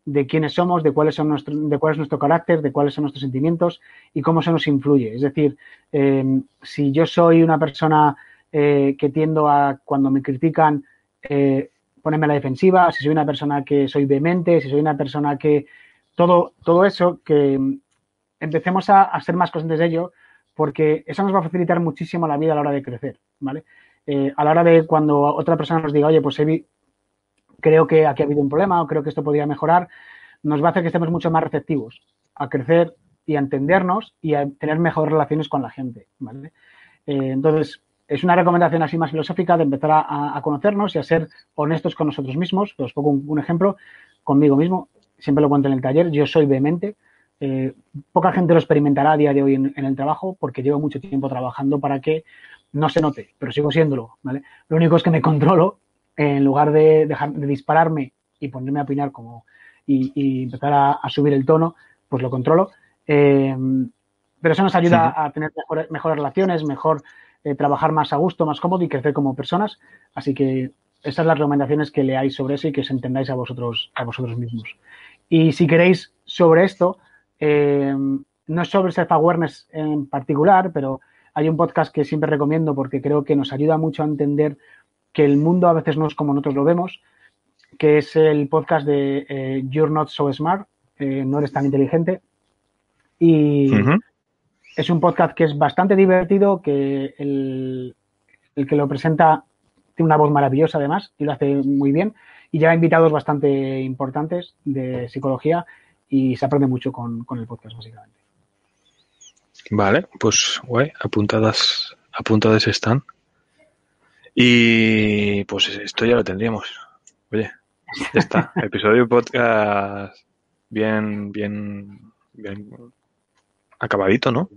de quiénes somos, de cuáles son nuestro, de cuál es nuestro carácter, de cuáles son nuestros sentimientos y cómo eso nos influye. Es decir, eh, si yo soy una persona eh, que tiendo a, cuando me critican, eh, ponerme a la defensiva, si soy una persona que soy vehemente, si soy una persona que... Todo, todo eso, que empecemos a, a ser más conscientes de ello, porque eso nos va a facilitar muchísimo la vida a la hora de crecer, ¿vale? Eh, a la hora de cuando otra persona nos diga, oye, pues Evi, creo que aquí ha habido un problema o creo que esto podría mejorar, nos va a hacer que estemos mucho más receptivos a crecer y a entendernos y a tener mejores relaciones con la gente, ¿vale? Eh, entonces, es una recomendación así más filosófica de empezar a, a conocernos y a ser honestos con nosotros mismos. Os pongo un, un ejemplo conmigo mismo, siempre lo cuento en el taller, yo soy vehemente. Eh, poca gente lo experimentará a día de hoy en, en el trabajo porque llevo mucho tiempo trabajando para que no se note, pero sigo siéndolo, ¿vale? Lo único es que me controlo en lugar de dejar de dispararme y ponerme a opinar como y, y empezar a, a subir el tono, pues lo controlo. Eh, pero eso nos ayuda sí. a tener mejores, mejores relaciones, mejor eh, trabajar más a gusto, más cómodo y crecer como personas. Así que esas son las recomendaciones que leáis sobre eso y que os entendáis a vosotros, a vosotros mismos. Y si queréis sobre esto, eh, no es sobre self-awareness en particular, pero hay un podcast que siempre recomiendo porque creo que nos ayuda mucho a entender que el mundo a veces no es como nosotros lo vemos, que es el podcast de eh, You're Not So Smart, eh, no eres tan inteligente. Y uh-huh. es un podcast que es bastante divertido, que el, el que lo presenta tiene una voz maravillosa además y lo hace muy bien. Y lleva invitados bastante importantes de psicología y se aprende mucho con, con el podcast, básicamente. Vale, pues guay, apuntadas, apuntadas están. Y pues esto ya lo tendríamos. Oye, ya está. Episodio podcast bien, bien, bien acabadito, ¿no?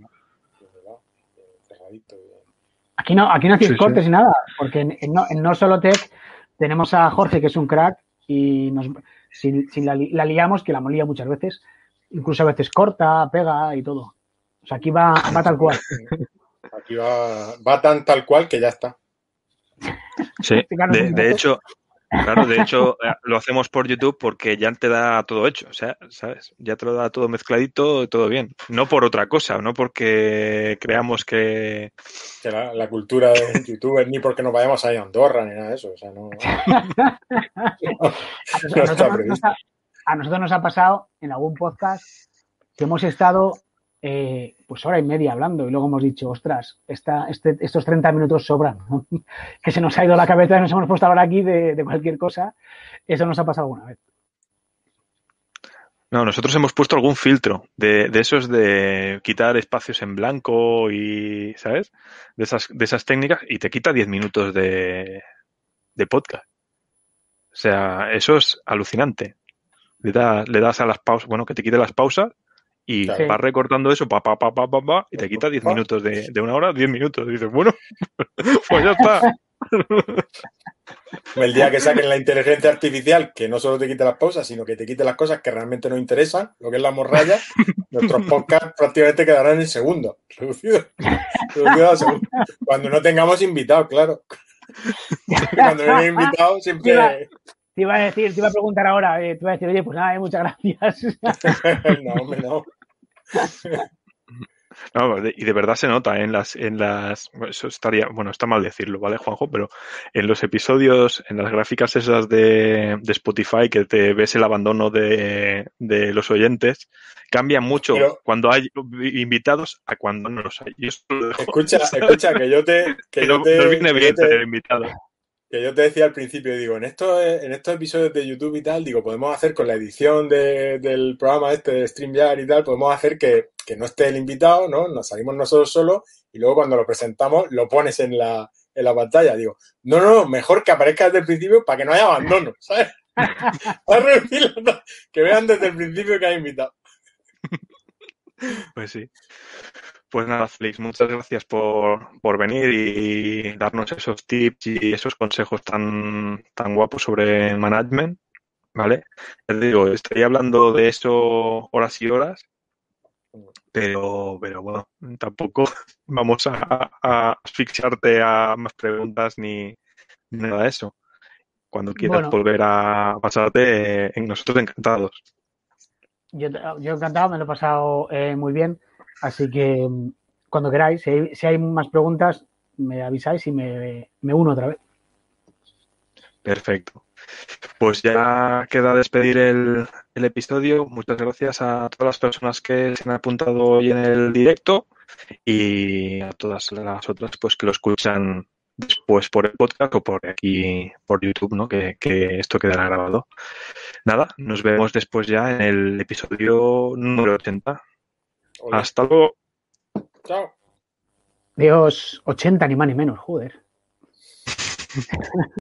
Aquí no, aquí no hacéis sí, cortes sí. ni nada, porque en, en, no, en No Solo Tech tenemos a Jorge, que es un crack, y nos, si, si la, la liamos, que la molía muchas veces, incluso a veces corta, pega y todo. O sea, aquí va, va tal cual. Aquí va, va tan tal cual que ya está. Sí, de, de hecho, claro, de hecho lo hacemos por YouTube porque ya te da todo hecho, o sea, ¿sabes? Ya te lo da todo mezcladito, todo bien. No por otra cosa, no porque creamos que... Que la, la cultura de YouTubers, ni porque nos vayamos a ir a Andorra, ni nada de eso, o sea, no... no, no está previsto. Nos ha, a nosotros nos ha pasado en algún podcast que hemos estado eh, pues hora y media hablando y luego hemos dicho, ostras, esta, este, estos treinta minutos sobran, ¿no? Que se nos ha ido la cabeza y nos hemos puesto ahora aquí de, de cualquier cosa. Eso nos ha pasado alguna vez. No, nosotros hemos puesto algún filtro de, de esos de quitar espacios en blanco y, ¿sabes? De esas, de esas técnicas y te quita diez minutos de, de podcast. O sea, eso es alucinante. Le, da, le das a las pausas, bueno, que te quite las pausas y sí. vas recortando eso, pa, pa, pa, pa, pa, pa, y te quita diez minutos de, de una hora, diez minutos. Y dices, bueno, pues ya está. El día que saquen la inteligencia artificial, que no solo te quite las pausas, sino que te quite las cosas que realmente nos interesan, lo que es la morralla, nuestros podcasts prácticamente quedarán en segundo. Reducido. Reducido a segundo. Cuando no tengamos invitados, claro. Cuando vienen invitados siempre... Te iba a decir, te iba a preguntar ahora, eh, te iba a decir, oye, pues nada, eh, muchas gracias. No, hombre, no. No, y de verdad se nota ¿eh? en las, en las, eso estaría, bueno, está mal decirlo, ¿vale, Juanjo? Pero en los episodios, en las gráficas esas de, de Spotify, que te ves el abandono de, de los oyentes, cambia mucho pero, cuando hay invitados a cuando no los hay. Yo escucha, ¿sabes? escucha, que yo te, que, que yo no, te, nos viene que bien yo te, tener invitados. Que yo te decía al principio, digo, en estos, en estos episodios de YouTube y tal, digo, podemos hacer con la edición de, del programa este de StreamYard y tal, podemos hacer que, que no esté el invitado, ¿no? Nos salimos nosotros solos y luego cuando lo presentamos lo pones en la, en la pantalla. Digo, no, no, no, mejor que aparezca desde el principio para que no haya abandono, ¿sabes? A reducirlo, que vean desde el principio que hay invitado. Pues sí. Pues nada, Félix, muchas gracias por, por venir y darnos esos tips y esos consejos tan, tan guapos sobre management, ¿vale? Ya te digo, estaría hablando de eso horas y horas, pero, pero bueno, tampoco vamos a, a asfixiarte a más preguntas ni, ni nada de eso. Cuando quieras bueno, volver a pasarte, en nosotros encantados. Yo, yo encantado, me lo he pasado eh, muy bien. Así que cuando queráis, si hay, si hay más preguntas, me avisáis y me, me uno otra vez. Perfecto. Pues ya queda despedir el, el episodio. Muchas gracias a todas las personas que se han apuntado hoy en el directo y a todas las otras pues que lo escuchan después por el podcast o por aquí por YouTube, ¿no? Que, que esto quedará grabado. Nada, nos vemos después ya en el episodio número ochenta. Ole. Hasta luego. Chao. Dios, ochenta ni más ni menos, joder.